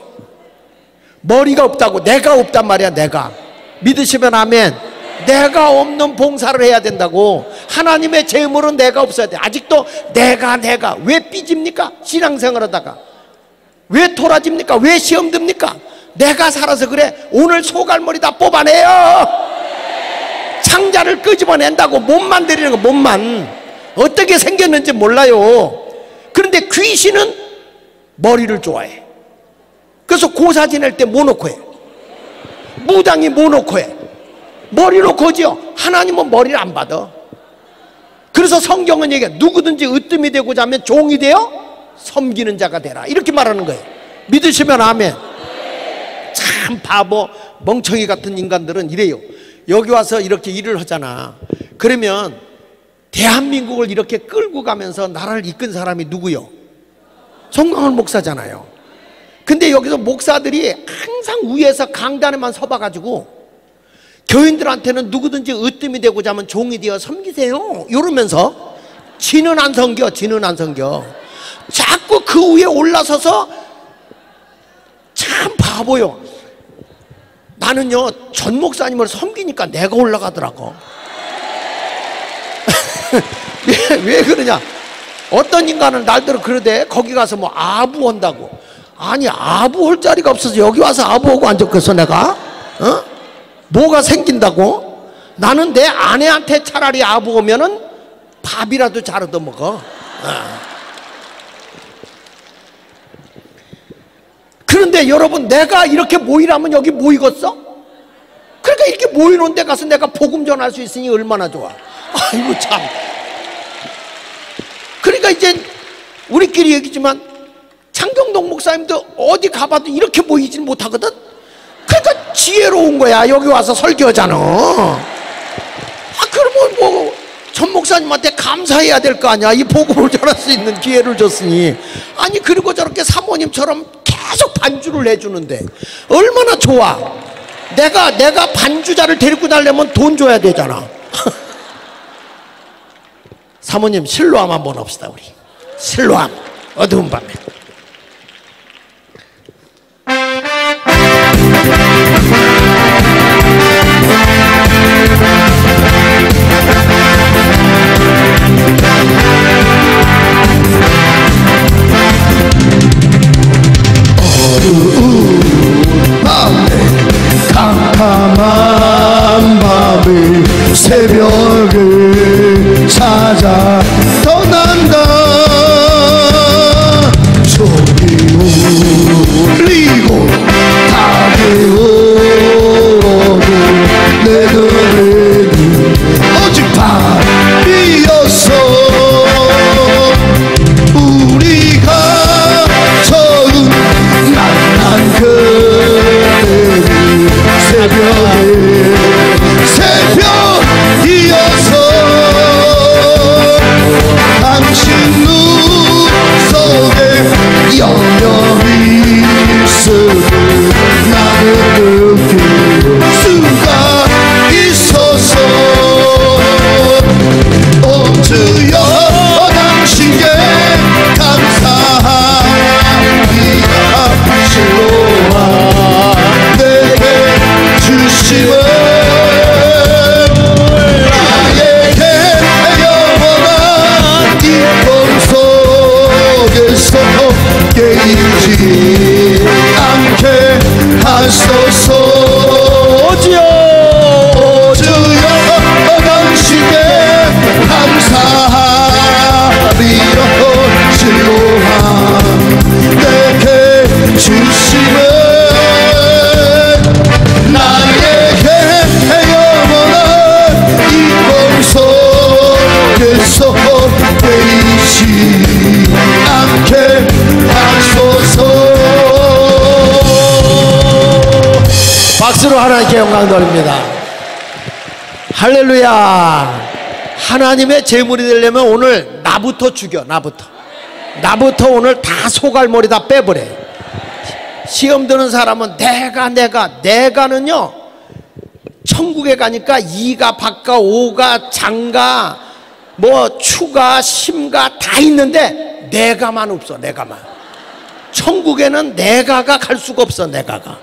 머리가 없다고. 내가 없단 말이야. 내가. 믿으시면 아멘. 내가 없는 봉사를 해야 된다고. 하나님의 제물은 내가 없어야 돼. 아직도 내가 내가 왜 삐집니까? 신앙생활 하다가 왜 토라집니까? 왜 시험 듭니까? 내가 살아서 그래. 오늘 소갈머리 다 뽑아내요. 창자를 끄집어낸다고. 몸만 드리는 거. 몸만 어떻게 생겼는지 몰라요. 그런데 귀신은 머리를 좋아해. 그래서 고사 지낼 때 뭐 놓고 해? 무당이 뭐 놓고 해? 머리 놓고 하죠. 하나님은 머리를 안 받아. 그래서 성경은 얘기해. 누구든지 으뜸이 되고자 하면 종이 되어 섬기는 자가 되라 이렇게 말하는 거예요. 믿으시면 아멘. 참 바보 멍청이 같은 인간들은 이래요. 여기 와서 이렇게 일을 하잖아. 그러면 대한민국을 이렇게 끌고 가면서 나라를 이끈 사람이 누구요? 송강원 목사잖아요. 근데 여기서 목사들이 항상 위에서 강단에만 서봐가지고 교인들한테는 누구든지 으뜸이 되고자 하면 종이 되어 섬기세요 이러면서 지는 안 섬겨. 지는 안 섬겨. 자꾸 그 위에 올라서서 참 바보요. 나는요 전 목사님을 섬기니까 내가 올라가더라고. 왜, 왜 그러냐? 어떤 인간은 날대로 그러대. 거기 가서 뭐 아부 한다고. 아니 아부 할 자리가 없어서 여기 와서 아부하고 앉았겠어 내가? 어? 뭐가 생긴다고? 나는 내 아내한테 차라리 아부 오면은 밥이라도 잘 얻어먹어. 어. 그런데 여러분, 내가 이렇게 모이라면 여기 모이겠어? 그러니까 이렇게 모이는 데 가서 내가 복음 전할 수 있으니 얼마나 좋아. 아이고 참. 그러니까 이제 우리끼리 얘기지만 창경동 목사님도 어디 가봐도 이렇게 모이지는 못하거든. 그러니까 지혜로운 거야. 여기 와서 설교하잖아. 아 그러면 뭐 전 목사님한테 감사해야 될 거 아니야. 이 복음을 전할 수 있는 기회를 줬으니. 아니 그리고 저렇게 사모님처럼 계속 반주를 해주는데 얼마나 좋아. 내가 내가 반주자를 데리고 다니려면 돈 줘야 되잖아. 사모님 실로암 한번 합시다. 우리 실로암 어두운 밤에. 어두운 밤에 캄캄한 밤에 새벽을 찾아 떠난다. 종이 울리고 닭이 울어도 내 눈에는 오직 밤이었어. 우리가 처음 만난 그때는 새벽에 새벽이어서 당신 눈 속에 영영이 있음을 나는 느낄 수가 있어서 오 주여 당신께 감사합니다. 실로와 내게 주심을 나에게 영원한 기쁨 속에서 깨이지 않게 하소서. 오주여 오주여 당신께 감사하리여. 실로와 내게 주심을 나에게 영원한 기쁨 속에서 깨이지 않게 하소서. 박수로 하나님께 영광 돌립니다. 할렐루야. 하나님의 제물이 되려면 오늘 나부터 죽여. 나부터 나부터 오늘 다 소갈머리 다 빼버려. 시험 드는 사람은 내가 내가 내가는요 천국에 가니까 이가 박가 오가 장가 뭐 추가 심가 다 있는데 내가만 없어. 내가만. 천국에는 내가가 갈 수가 없어. 내가가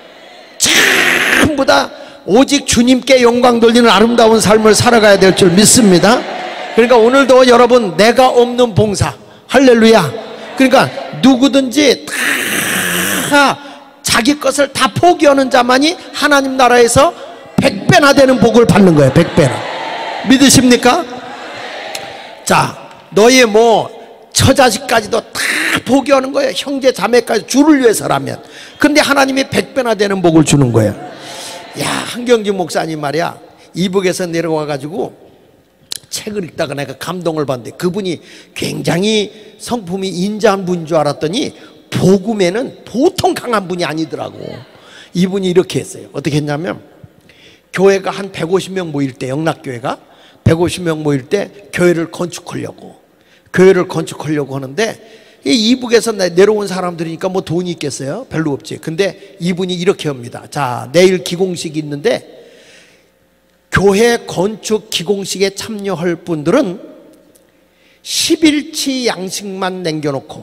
전부 다 오직 주님께 영광 돌리는 아름다운 삶을 살아가야 될 줄 믿습니다. 그러니까 오늘도 여러분 내가 없는 봉사. 할렐루야. 그러니까 누구든지 다 자기 것을 다 포기하는 자만이 하나님 나라에서 백배나 되는 복을 받는 거예요. 백배나. 믿으십니까? 자, 너희 뭐 처자식까지도 다 포기하는 거예요. 형제 자매까지 주를 위해서라면. 근데 하나님이 백배나 되는 복을 주는 거예요. 야, 한경진 목사님 말이야, 이북에서 내려와 가지고 책을 읽다가 내가 감동을 받는데 그분이 굉장히 성품이 인자한 분인 줄 알았더니 복음에는 보통 강한 분이 아니더라고. 이분이 이렇게 했어요. 어떻게 했냐면 교회가 한 백오십 명 모일 때, 영락교회가 백오십 명 모일 때 교회를 건축하려고 교회를 건축하려고 하는데 이 이북에서 내려온 사람들이니까 뭐 돈이 있겠어요? 별로 없지. 근데 이분이 이렇게 합니다. 자, 내일 기공식이 있는데 교회 건축 기공식에 참여할 분들은 십일치 양식만 남겨놓고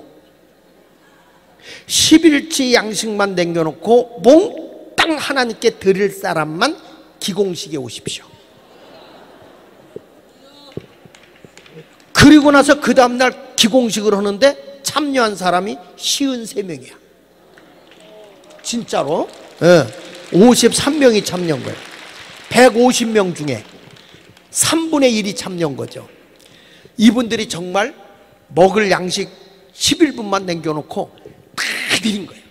십일치 양식만 남겨놓고 몽땅 하나님께 드릴 사람만 기공식에 오십시오. 그리고 나서 그 다음날 기공식을 하는데 참여한 사람이 오십삼 명이야 진짜로. 네. 오십삼 명이 참여한 거예요. 백오십 명 중에 삼분의 일이 참여한 거죠. 이분들이 정말 먹을 양식 십일 분만 남겨놓고 다 드린 거예요.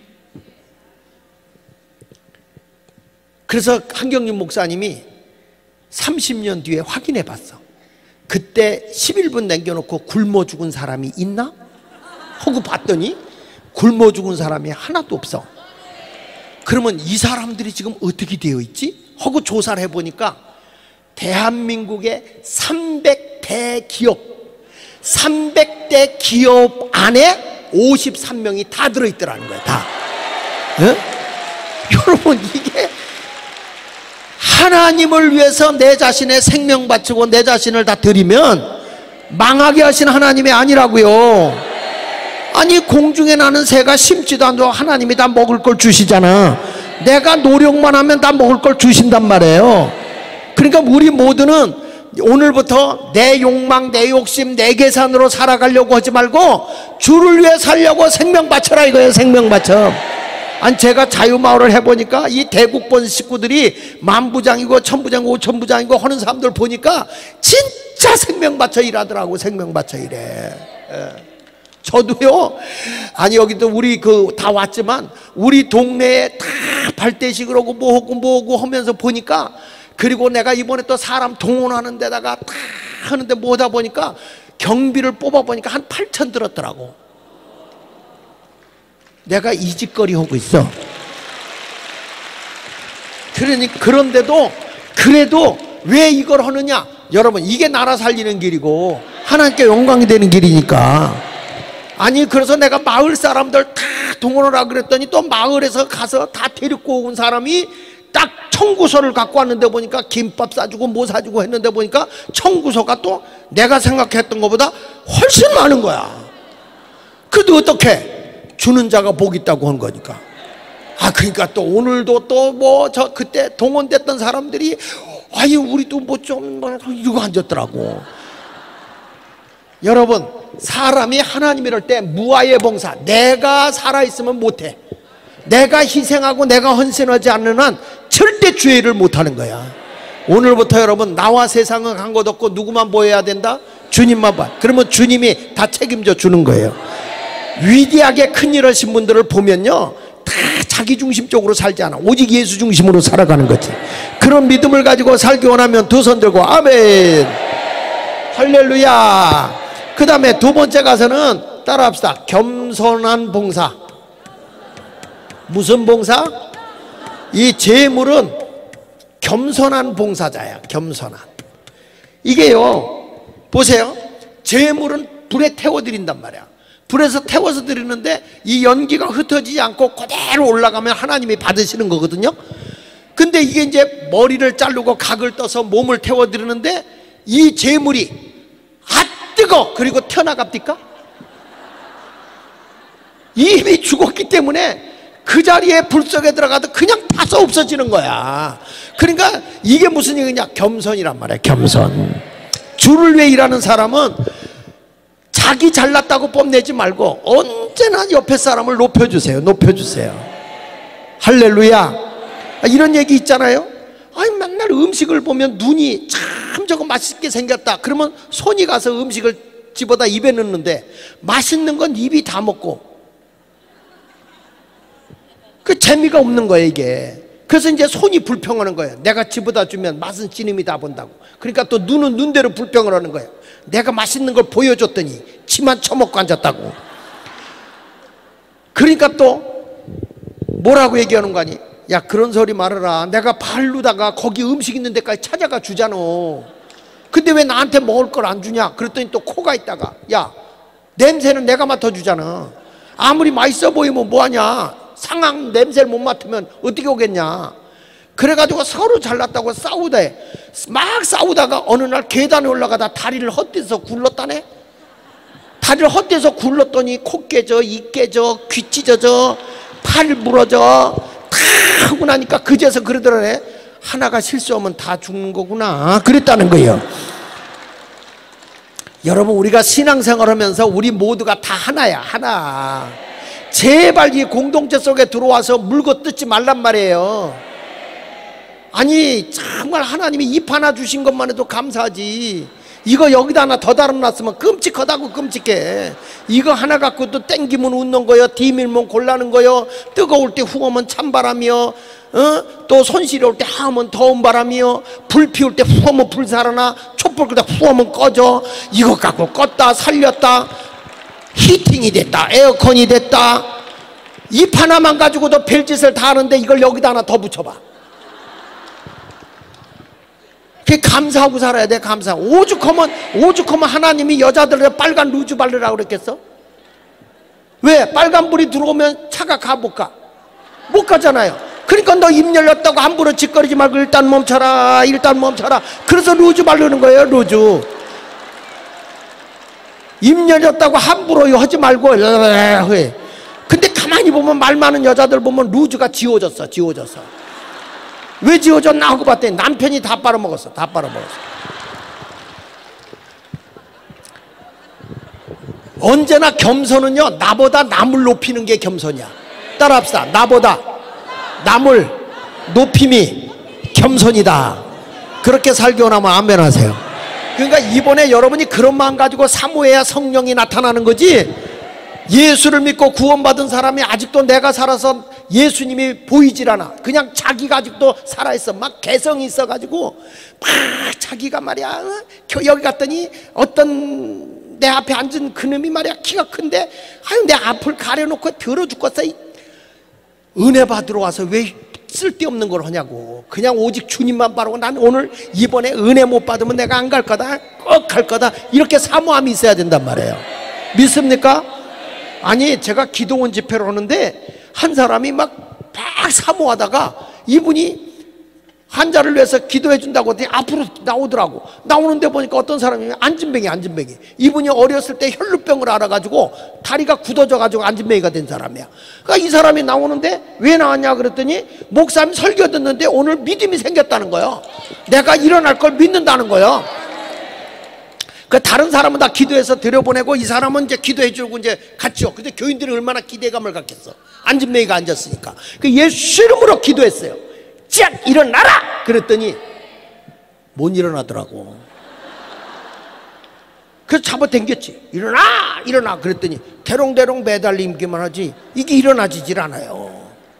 그래서 한경림 목사님이 삼십 년 뒤에 확인해 봤어. 그때 십일 분 남겨놓고 굶어 죽은 사람이 있나? 하고 봤더니 굶어 죽은 사람이 하나도 없어. 그러면 이 사람들이 지금 어떻게 되어 있지? 하고 조사를 해보니까 대한민국의 삼백 대 기업, 삼백 대 기업 안에 오십삼 명이 다 들어있더라는 거야. 다. 네? 여러분, 이게 하나님을 위해서 내 자신의 생명 바치고 내 자신을 다 드리면 망하게 하신 하나님이 아니라고요. 아니, 공중에 나는 새가 심지도 않고 하나님이 다 먹을 걸 주시잖아. 내가 노력만 하면 다 먹을 걸 주신단 말이에요. 그러니까 우리 모두는 오늘부터 내 욕망, 내 욕심, 내 계산으로 살아가려고 하지 말고 주를 위해 살려고 생명 바쳐라 이거예요. 생명 바쳐. 아니, 제가 자유마을을 해보니까 이 대국본 식구들이 만부장이고 천부장이고 오천부장이고 하는 사람들 보니까 진짜 생명 바쳐 일하더라고. 생명 바쳐 일해. 예. 저도요, 아니, 여기도 우리 그 다 왔지만 우리 동네에 다 발대식을 하고 뭐하고 뭐하고 하면서 보니까, 그리고 내가 이번에 또 사람 동원하는 데다가 다 하는데 뭐다 보니까 경비를 뽑아보니까 한 팔천 들었더라고. 내가 이 짓거리 하고 있어. 그러니, 그런데도 그래도 왜 이걸 하느냐? 여러분, 이게 나라 살리는 길이고 하나님께 영광이 되는 길이니까. 아니, 그래서 내가 마을 사람들 다 동원하라 그랬더니 또 마을에서 가서 다 데리고 온 사람이 딱 청구서를 갖고 왔는데 보니까 김밥 사주고 뭐 사주고 했는데 보니까 청구서가 또 내가 생각했던 것보다 훨씬 많은 거야. 그래도 어떻게? 주는 자가 복 있다고 한 거니까. 아, 그러니까 또 오늘도 또 뭐 저 그때 동원됐던 사람들이 아유, 우리도 뭐 좀 이러고 앉았더라고. 여러분, 사람이 하나님 이럴 때 무아의 봉사, 내가 살아있으면 못해. 내가 희생하고 내가 헌신하지 않는 한 절대 주의 일을 못하는 거야. 오늘부터 여러분, 나와 세상은 간 것 없고 누구만 보여야 된다? 주님만 봐. 그러면 주님이 다 책임져 주는 거예요. 위대하게 큰일 하신 분들을 보면요, 다 자기 중심적으로 살지 않아. 오직 예수 중심으로 살아가는 거지. 그런 믿음을 가지고 살기 원하면 두 손 들고 아멘, 할렐루야. 그 다음에 두 번째 가서는 따라합시다. 겸손한 봉사. 무슨 봉사? 이 재물은 겸손한 봉사자야. 겸손한. 이게요, 보세요. 재물은 불에 태워드린단 말이야. 불에서 태워서 드리는데 이 연기가 흩어지지 않고 그대로 올라가면 하나님이 받으시는 거거든요. 근데 이게 이제 머리를 자르고 각을 떠서 몸을 태워드리는데 이 재물이 아 뜨거! 그리고 튀어나갑니까? 이미 죽었기 때문에 그 자리에 불 속에 들어가도 그냥 타서 없어지는 거야. 그러니까 이게 무슨 얘기냐? 겸손이란 말이야. 겸손. 주를 위해 일하는 사람은 자기 잘났다고 뽐내지 말고 언제나 옆에 사람을 높여주세요. 높여주세요. 할렐루야. 이런 얘기 있잖아요. 아니, 맨날 음식을 보면 눈이 참 저거 맛있게 생겼다. 그러면 손이 가서 음식을 집어다 입에 넣는데 맛있는 건 입이 다 먹고 그 재미가 없는 거예요, 이게. 그래서 이제 손이 불평하는 거예요. 내가 집어다 주면 맛은 지님이 다 본다고. 그러니까 또 눈은 눈대로 불평을 하는 거예요. 내가 맛있는 걸 보여줬더니 치만 처먹고 앉았다고. 그러니까 또 뭐라고 얘기하는 거 아니? 야, 그런 소리 말아라. 내가 바르다가 거기 음식 있는 데까지 찾아가 주잖아. 근데 왜 나한테 먹을 걸 안 주냐? 그랬더니 또 코가 있다가, 야, 냄새는 내가 맡아주잖아. 아무리 맛있어 보이면 뭐하냐? 상한 냄새를 못 맡으면 어떻게 오겠냐? 그래가지고 서로 잘났다고 싸우다 해. 막 싸우다가 어느 날 계단에 올라가다 다리를 헛디뎌서 굴렀다네. 다리를 헛대서 굴렀더니 코 깨져, 입 깨져, 귀 찢어져, 팔 부러져. 다 하고 나니까 그제서 그러더래. 하나가 실수하면 다 죽는 거구나 그랬다는 거예요. 여러분, 우리가 신앙생활 하면서 우리 모두가 다 하나야, 하나. 제발 이 공동체 속에 들어와서 물고 뜯지 말란 말이에요. 아니 정말 하나님이 입 하나 주신 것만 해도 감사하지. 이거 여기다 하나 더 달아놨으면 끔찍하다고. 끔찍해. 이거 하나 갖고 또 땡기면 웃는 거요, 디밀면 골라는 거요, 뜨거울 때 후하면 찬바람이요, 어? 또 손시려울 때 하면 더운 바람이요, 불 피울 때 후하면 불살아나, 촛불 끄다 후하면 꺼져. 이거 갖고 껐다 살렸다, 히팅이 됐다, 에어컨이 됐다. 입 하나만 가지고도 별짓을 다 하는데 이걸 여기다 하나 더 붙여봐. 그게 감사하고 살아야 돼. 감사. 오죽하면 오죽하면 하나님이 여자들에 빨간 루즈 바르라고 그랬겠어? 왜? 빨간불이 들어오면 차가 가 못 가? 못 가잖아요. 그러니까 너 입 열렸다고 함부로 짓거리지 말고 일단 멈춰라, 일단 멈춰라. 그래서 루즈 바르는 거예요. 루즈. 입 열렸다고 함부로 하지 말고 해. 근데 가만히 보면 말 많은 여자들 보면 루즈가 지워졌어. 지워졌어. 왜 지워졌나 하고 봤더니 남편이 다 빨아먹었어. 다 빨아먹었어. 언제나 겸손은요, 나보다 남을 높이는 게 겸손이야. 따라합시다. 나보다 남을 높임이 겸손이다. 그렇게 살기 원하면 아멘 하세요. 그러니까 이번에 여러분이 그런 마음 가지고 사모해야 성령이 나타나는 거지. 예수를 믿고 구원받은 사람이 아직도 내가 살아서 예수님이 보이질 않아. 그냥 자기가 아직도 살아있어. 막 개성이 있어가지고 막 자기가 말이야, 여기 갔더니 어떤 내 앞에 앉은 그놈이 말이야 키가 큰데 아유 내 앞을 가려놓고 더러 죽겠어. 은혜 받으러 와서 왜 쓸데없는 걸 하냐고. 그냥 오직 주님만 바라고 난 오늘 이번에 은혜 못 받으면 내가 안 갈 거다, 꼭 갈 거다, 이렇게 사모함이 있어야 된단 말이에요. 믿습니까? 아니 제가 기도원 집회를 하는데 한 사람이 막, 막 사모하다가 이분이 환자를 위해서 기도해 준다고 했더니 앞으로 나오더라고. 나오는데 보니까 어떤 사람이 안진뱅이 안진뱅이. 이분이 어렸을 때 혈루병을 앓아가지고 다리가 굳어져가지고 안진뱅이가 된 사람이야. 그러니까 이 사람이 나오는데 왜 나왔냐 그랬더니 목사님 설교 듣는데 오늘 믿음이 생겼다는 거예요. 내가 일어날 걸 믿는다는 거예요. 그 다른 사람은 다 기도해서 들여보내고 이 사람은 이제 기도해주고 이제 갔죠. 근데 교인들이 얼마나 기대감을 갖겠어. 안진뱅이가 앉았으니까. 그 예수 이름으로 기도했어요. 쫙 일어나라! 그랬더니 못 일어나더라고. 그래서 잡아당겼지. 일어나! 일어나! 그랬더니 대롱대롱 매달리기만 하지 이게 일어나지질 않아요.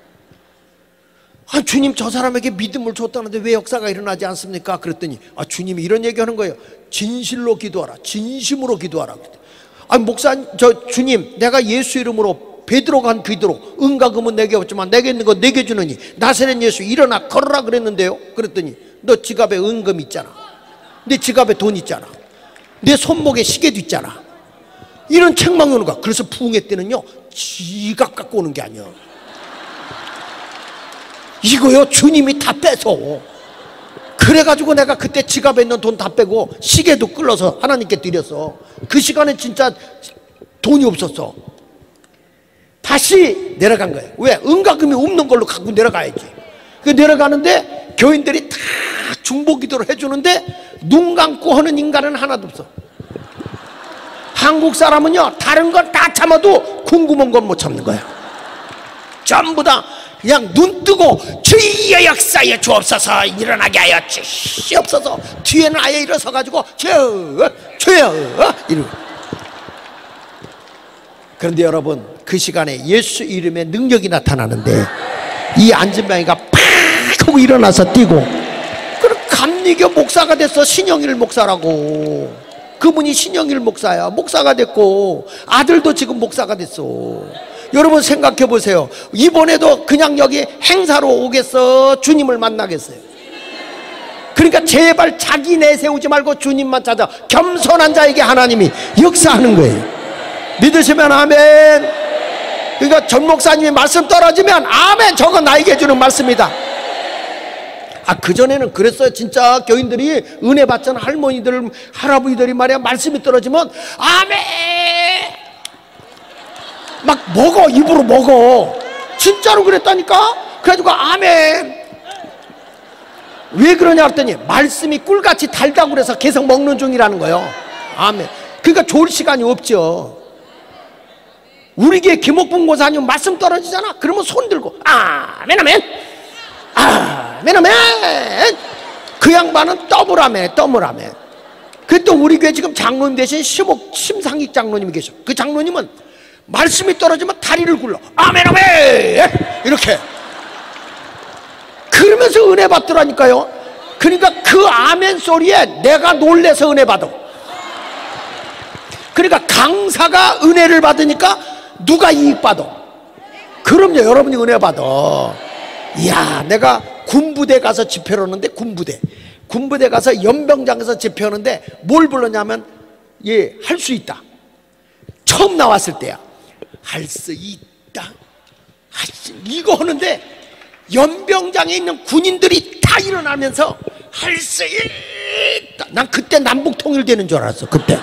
아, 주님 저 사람에게 믿음을 줬다는데 왜 역사가 일어나지 않습니까? 그랬더니 아, 주님이 이런 얘기하는 거예요. 진실로 기도하라. 진심으로 기도하라. 아, 목사님, 저 주님, 내가 예수 이름으로 베드로가 한 기도로 은과 금은 내게 없지만 내게 있는 거 내게 주느니 나사렛 예수 일어나 걸어라 그랬는데요. 그랬더니 너 지갑에 은금 있잖아. 내 지갑에 돈 있잖아. 내 손목에 시계도 있잖아. 이런 책망이 오는 거야. 그래서 부흥회 때는요 지갑 갖고 오는 게 아니야. 이거요 주님이 다 뺏어. 그래가지고 내가 그때 지갑에 있는 돈 다 빼고 시계도 끌어서 하나님께 드렸어. 그 시간에 진짜 돈이 없었어. 다시 내려간 거예요. 왜? 은과금이 없는 걸로 갖고 내려가야지. 그 내려가는데 교인들이 다 중보기도를 해주는데 눈 감고 하는 인간은 하나도 없어. 한국 사람은요 다른 건 다 참아도 궁금한 건 못 참는 거야. 전부 다 그냥 눈 뜨고 주의 역사에 주옵소서 일어나게 하여 주시옵소서. 뒤에는 아예 일어서 가지고 주여 주여 이러고. 그런데 여러분 그 시간에 예수 이름의 능력이 나타나는데 이 안진뱅이가 팍 하고 일어나서 뛰고 그럼 감리교 목사가 됐어. 신영일 목사라고. 그분이 신영일 목사야. 목사가 됐고 아들도 지금 목사가 됐어. 여러분 생각해 보세요. 이번에도 그냥 여기 행사로 오겠어? 주님을 만나겠어요? 그러니까 제발 자기 내세우지 말고 주님만 찾아. 겸손한 자에게 하나님이 역사하는 거예요. 믿으시면 아멘. 그러니까 전 목사님이 말씀 떨어지면 아멘, 저거 나에게 주는 말씀이다. 아, 그전에는 그랬어요. 진짜 교인들이 은혜 받잖아. 할머니들 할아버지들이 말이야 말씀이 떨어지면 아멘 먹어, 입으로 먹어. 진짜로 그랬다니까. 그래가지고 아멘. 왜 그러냐 했더니 말씀이 꿀같이 달다고 그래서 계속 먹는 중이라는 거예요. 아멘. 그러니까 좋을 시간이 없죠. 우리 교회 김옥분 고사님 말씀 떨어지잖아. 그러면 손 들고 아멘 아멘 아멘 아멘. 그 양반은 더블아멘 더블아멘. 그 또 우리 교회 지금 장로님 대신 심옥 심상익 장로님이 계셔. 그 장로님은 말씀이 떨어지면 다리를 굴러 아멘 아멘 이렇게 그러면서 은혜 받더라니까요. 그러니까 그 아멘 소리에 내가 놀래서 은혜 받아. 그러니까 강사가 은혜를 받으니까 누가 이익 받아? 그럼요, 여러분이 은혜 받아. 이야, 내가 군부대 가서 집회를 하는데 군부대 군부대 가서 연병장에서 집회하는데 뭘 불렀냐면 예, 할 수 있다. 처음 나왔을 때야. 할 수 있다. 이거 하는데 연병장에 있는 군인들이 다 일어나면서 할 수 있다. 난 그때 남북 통일되는 줄 알았어. 그때.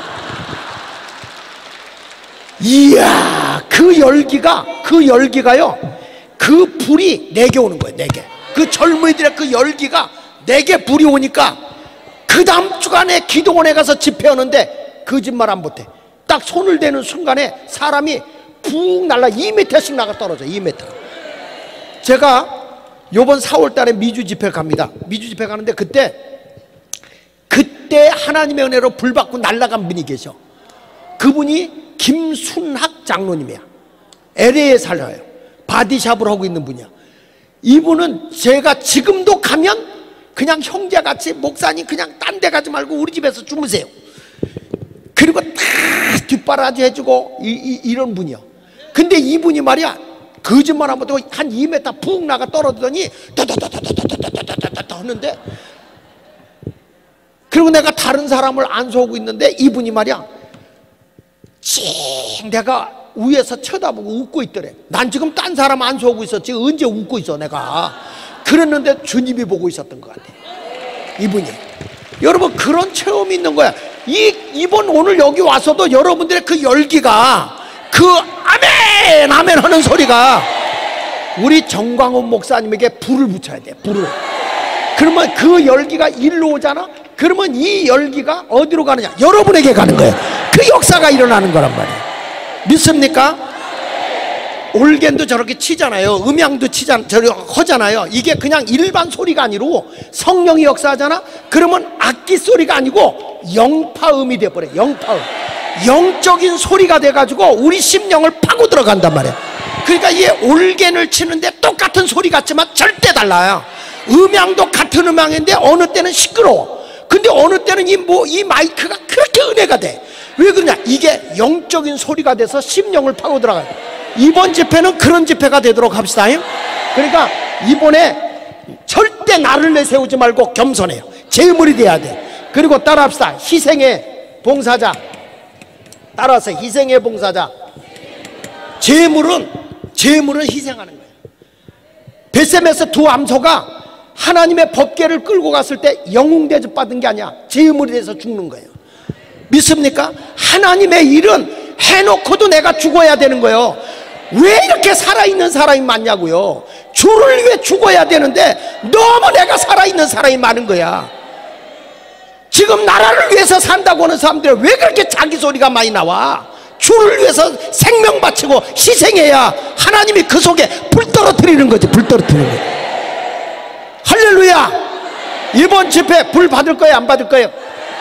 이야, 그 열기가 그 열기가요, 그 불이 내게 오는 거예요. 내게. 그 젊은이들의 그 열기가 내게 불이 오니까 그 다음 주간에 기도원에 가서 집회하는데 거짓말 안 못해. 딱 손을 대는 순간에 사람이 푹 날라 이 미터씩 나가 떨어져. 이 미터. 제가 요번 사월 달에 미주 집회 갑니다. 미주 집회 가는데 그때 그때 하나님의 은혜로 불 받고 날아간 분이 계셔. 그분이 김순학 장로님이야. 엘에이에 살아요. 바디샵을 하고 있는 분이야. 이분은 제가 지금도 가면 그냥 형제같이 목사님 그냥 딴 데 가지 말고 우리 집에서 주무세요. 그리고 다 뒷바라지 해주고 이, 이, 이런 분이요. 근데 이분이 말이야 거짓말 안 못하고 한 이 미터 푹 나가 떨어지더니 다다다다다다다다다다 하는데, 그리고 내가 다른 사람을 안수하고 있는데 이분이 말이야 찡 내가 위에서 쳐다보고 웃고 있더래. 난 지금 딴 사람 안수하고 있었지 언제 웃고 있어 내가. 그랬는데 주님이 보고 있었던 것 같아 이분이. 여러분 그런 체험이 있는 거야. 이, 이번 오늘 여기 와서도 여러분들의 그 열기가, 그 아멘 아멘 하는 소리가 우리 정광훈 목사님에게 불을 붙여야 돼. 불을. 그러면 그 열기가 일로 오잖아. 그러면 이 열기가 어디로 가느냐? 여러분에게 가는 거예요. 그 역사가 일어나는 거란 말이에요. 믿습니까? 올겐도 저렇게 치잖아요. 음향도 치잖아, 저렇게 하잖아요. 이게 그냥 일반 소리가 아니고 성령이 역사하잖아. 그러면 악기 소리가 아니고 영파음이 돼버려. 영파음. 영적인 소리가 돼가지고 우리 심령을 파고 들어간단 말이야. 그러니까 이게 올겐을 치는데 똑같은 소리 같지만 절대 달라요. 음향도 같은 음향인데 어느 때는 시끄러워. 근데 어느 때는 이, 뭐, 이 마이크가 그렇게 은혜가 돼. 왜 그러냐? 이게 영적인 소리가 돼서 심령을 파고 들어가요. 이번 집회는 그런 집회가 되도록 합시다. 그러니까 이번에 절대 나를 내세우지 말고 겸손해요. 제물이 돼야 돼. 그리고 따라합시다. 희생의 봉사자. 따라서 희생의 봉사자. 제물은 제물은 희생하는 거예요. 벳셈에서 두 암소가 하나님의 법궤를 끌고 갔을 때 영웅 대접 받은 게 아니야. 제물이 돼서 죽는 거예요. 믿습니까? 하나님의 일은 해놓고도 내가 죽어야 되는 거예요. 왜 이렇게 살아있는 사람이 많냐고요. 주를 위해 죽어야 되는데 너무 내가 살아있는 사람이 많은 거야. 지금 나라를 위해서 산다고 하는 사람들은 왜 그렇게 자기 소리가 많이 나와? 주를 위해서 생명 바치고 희생해야 하나님이 그 속에 불 떨어뜨리는 거지. 불 떨어뜨리는 거지. 할렐루야. 이번 집회 불 받을 거예요? 안 받을 거예요?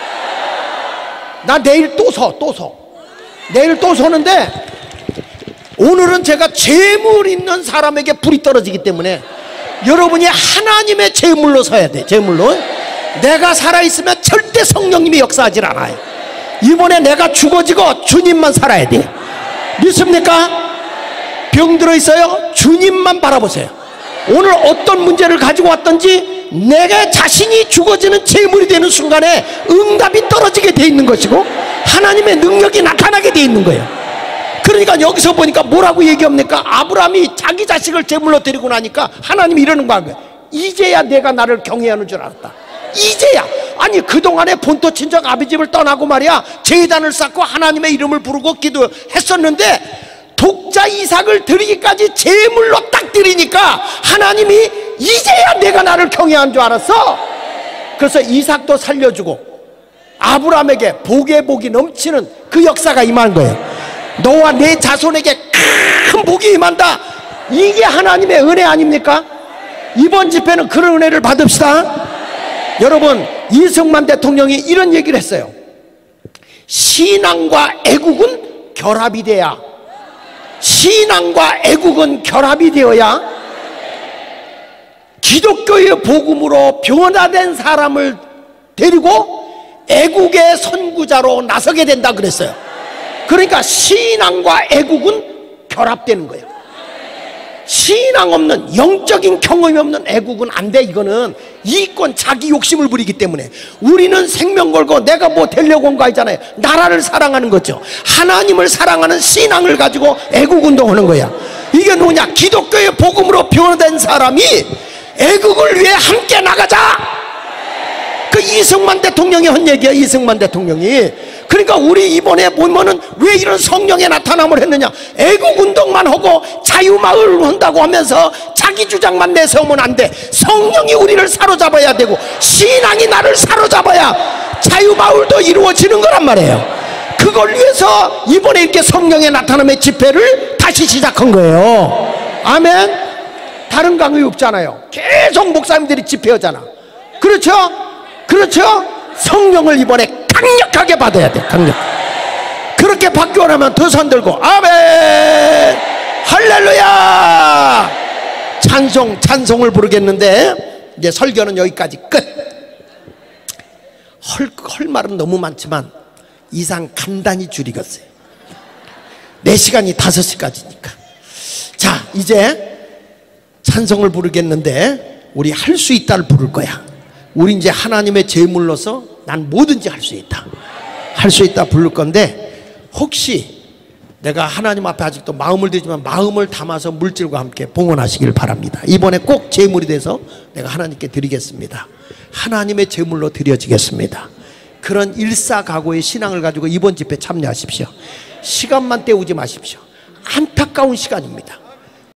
나 내일 또 서, 또 서. 내일 또 서는데 오늘은 제가 재물 있는 사람에게 불이 떨어지기 때문에 여러분이 하나님의 재물로 서야 돼. 재물로. 내가 살아있으면 절대 성령님이 역사하질 않아요. 이번에 내가 죽어지고 주님만 살아야 돼. 믿습니까? 병 들어있어요? 주님만 바라보세요. 오늘 어떤 문제를 가지고 왔든지 내가 자신이 죽어지는 재물이 되는 순간에 응답이 떨어지게 돼 있는 것이고 하나님의 능력이 나타나게 돼 있는 거예요. 그러니까 여기서 보니까 뭐라고 얘기합니까? 아브라함이 자기 자식을 제물로 드리고 나니까 하나님이 이러는 거야. 이제야 내가 나를 경외하는 줄 알았다. 이제야. 아니 그동안에 본토 친척 아비집을 떠나고 말이야 제단을 쌓고 하나님의 이름을 부르고 기도했었는데 독자 이삭을 드리기까지 제물로 딱 드리니까 하나님이 이제야 내가 나를 경외한 줄 알았어. 그래서 이삭도 살려주고 아브라함에게 복의 복이 넘치는 그 역사가 임한 거예요. 너와 내 자손에게 큰 복이 임한다. 이게 하나님의 은혜 아닙니까? 이번 집회는 그런 은혜를 받읍시다. 여러분, 이승만 대통령이 이런 얘기를 했어요. 신앙과 애국은 결합이 돼야, 신앙과 애국은 결합이 되어야 기독교의 복음으로 변화된 사람을 데리고 애국의 선구자로 나서게 된다 그랬어요. 그러니까 신앙과 애국은 결합되는 거예요. 신앙 없는, 영적인 경험이 없는 애국은 안 돼. 이거는 이권 자기 욕심을 부리기 때문에. 우리는 생명 걸고 내가 뭐 되려고 온 거 아니잖아요. 나라를 사랑하는 거죠. 하나님을 사랑하는 신앙을 가지고 애국 운동하는 거야. 이게 누구냐? 기독교의 복음으로 변화된 사람이 애국을 위해 함께 나가자. 그 이승만 대통령이 한 얘기야. 이승만 대통령이. 그러니까 우리 이번에 보면은 왜 이런 성령의 나타남을 했느냐? 애국 운동만 하고 자유마을을 한다고 하면서 자기 주장만 내세우면 안 돼. 성령이 우리를 사로잡아야 되고 신앙이 나를 사로잡아야 자유마을도 이루어지는 거란 말이에요. 그걸 위해서 이번에 이렇게 성령의 나타남의 집회를 다시 시작한 거예요. 아멘. 다른 강의 없잖아요. 계속 목사님들이 집회하잖아. 그렇죠? 그렇죠? 성령을 이번에 강력하게 받아야 돼. 강력. 그렇게 받고 나면 더 손들고 아멘 할렐루야 찬송 찬송을 부르겠는데 이제 설교는 여기까지 끝. 헐, 헐 말은 너무 많지만 이상 간단히 줄이겠어요. 네 시간이 다섯 시까지니까. 자, 이제 찬송을 부르겠는데 우리 할 수 있다를 부를 거야. 우리 이제 하나님의 제물로서 난 뭐든지 할 수 있다, 할 수 있다 부를 건데, 혹시 내가 하나님 앞에 아직도 마음을 들지만 마음을 담아서 물질과 함께 봉헌하시길 바랍니다. 이번에 꼭 제물이 돼서 내가 하나님께 드리겠습니다. 하나님의 제물로 드려지겠습니다. 그런 일사각오의 신앙을 가지고 이번 집회 참여하십시오. 시간만 때우지 마십시오. 안타까운 시간입니다.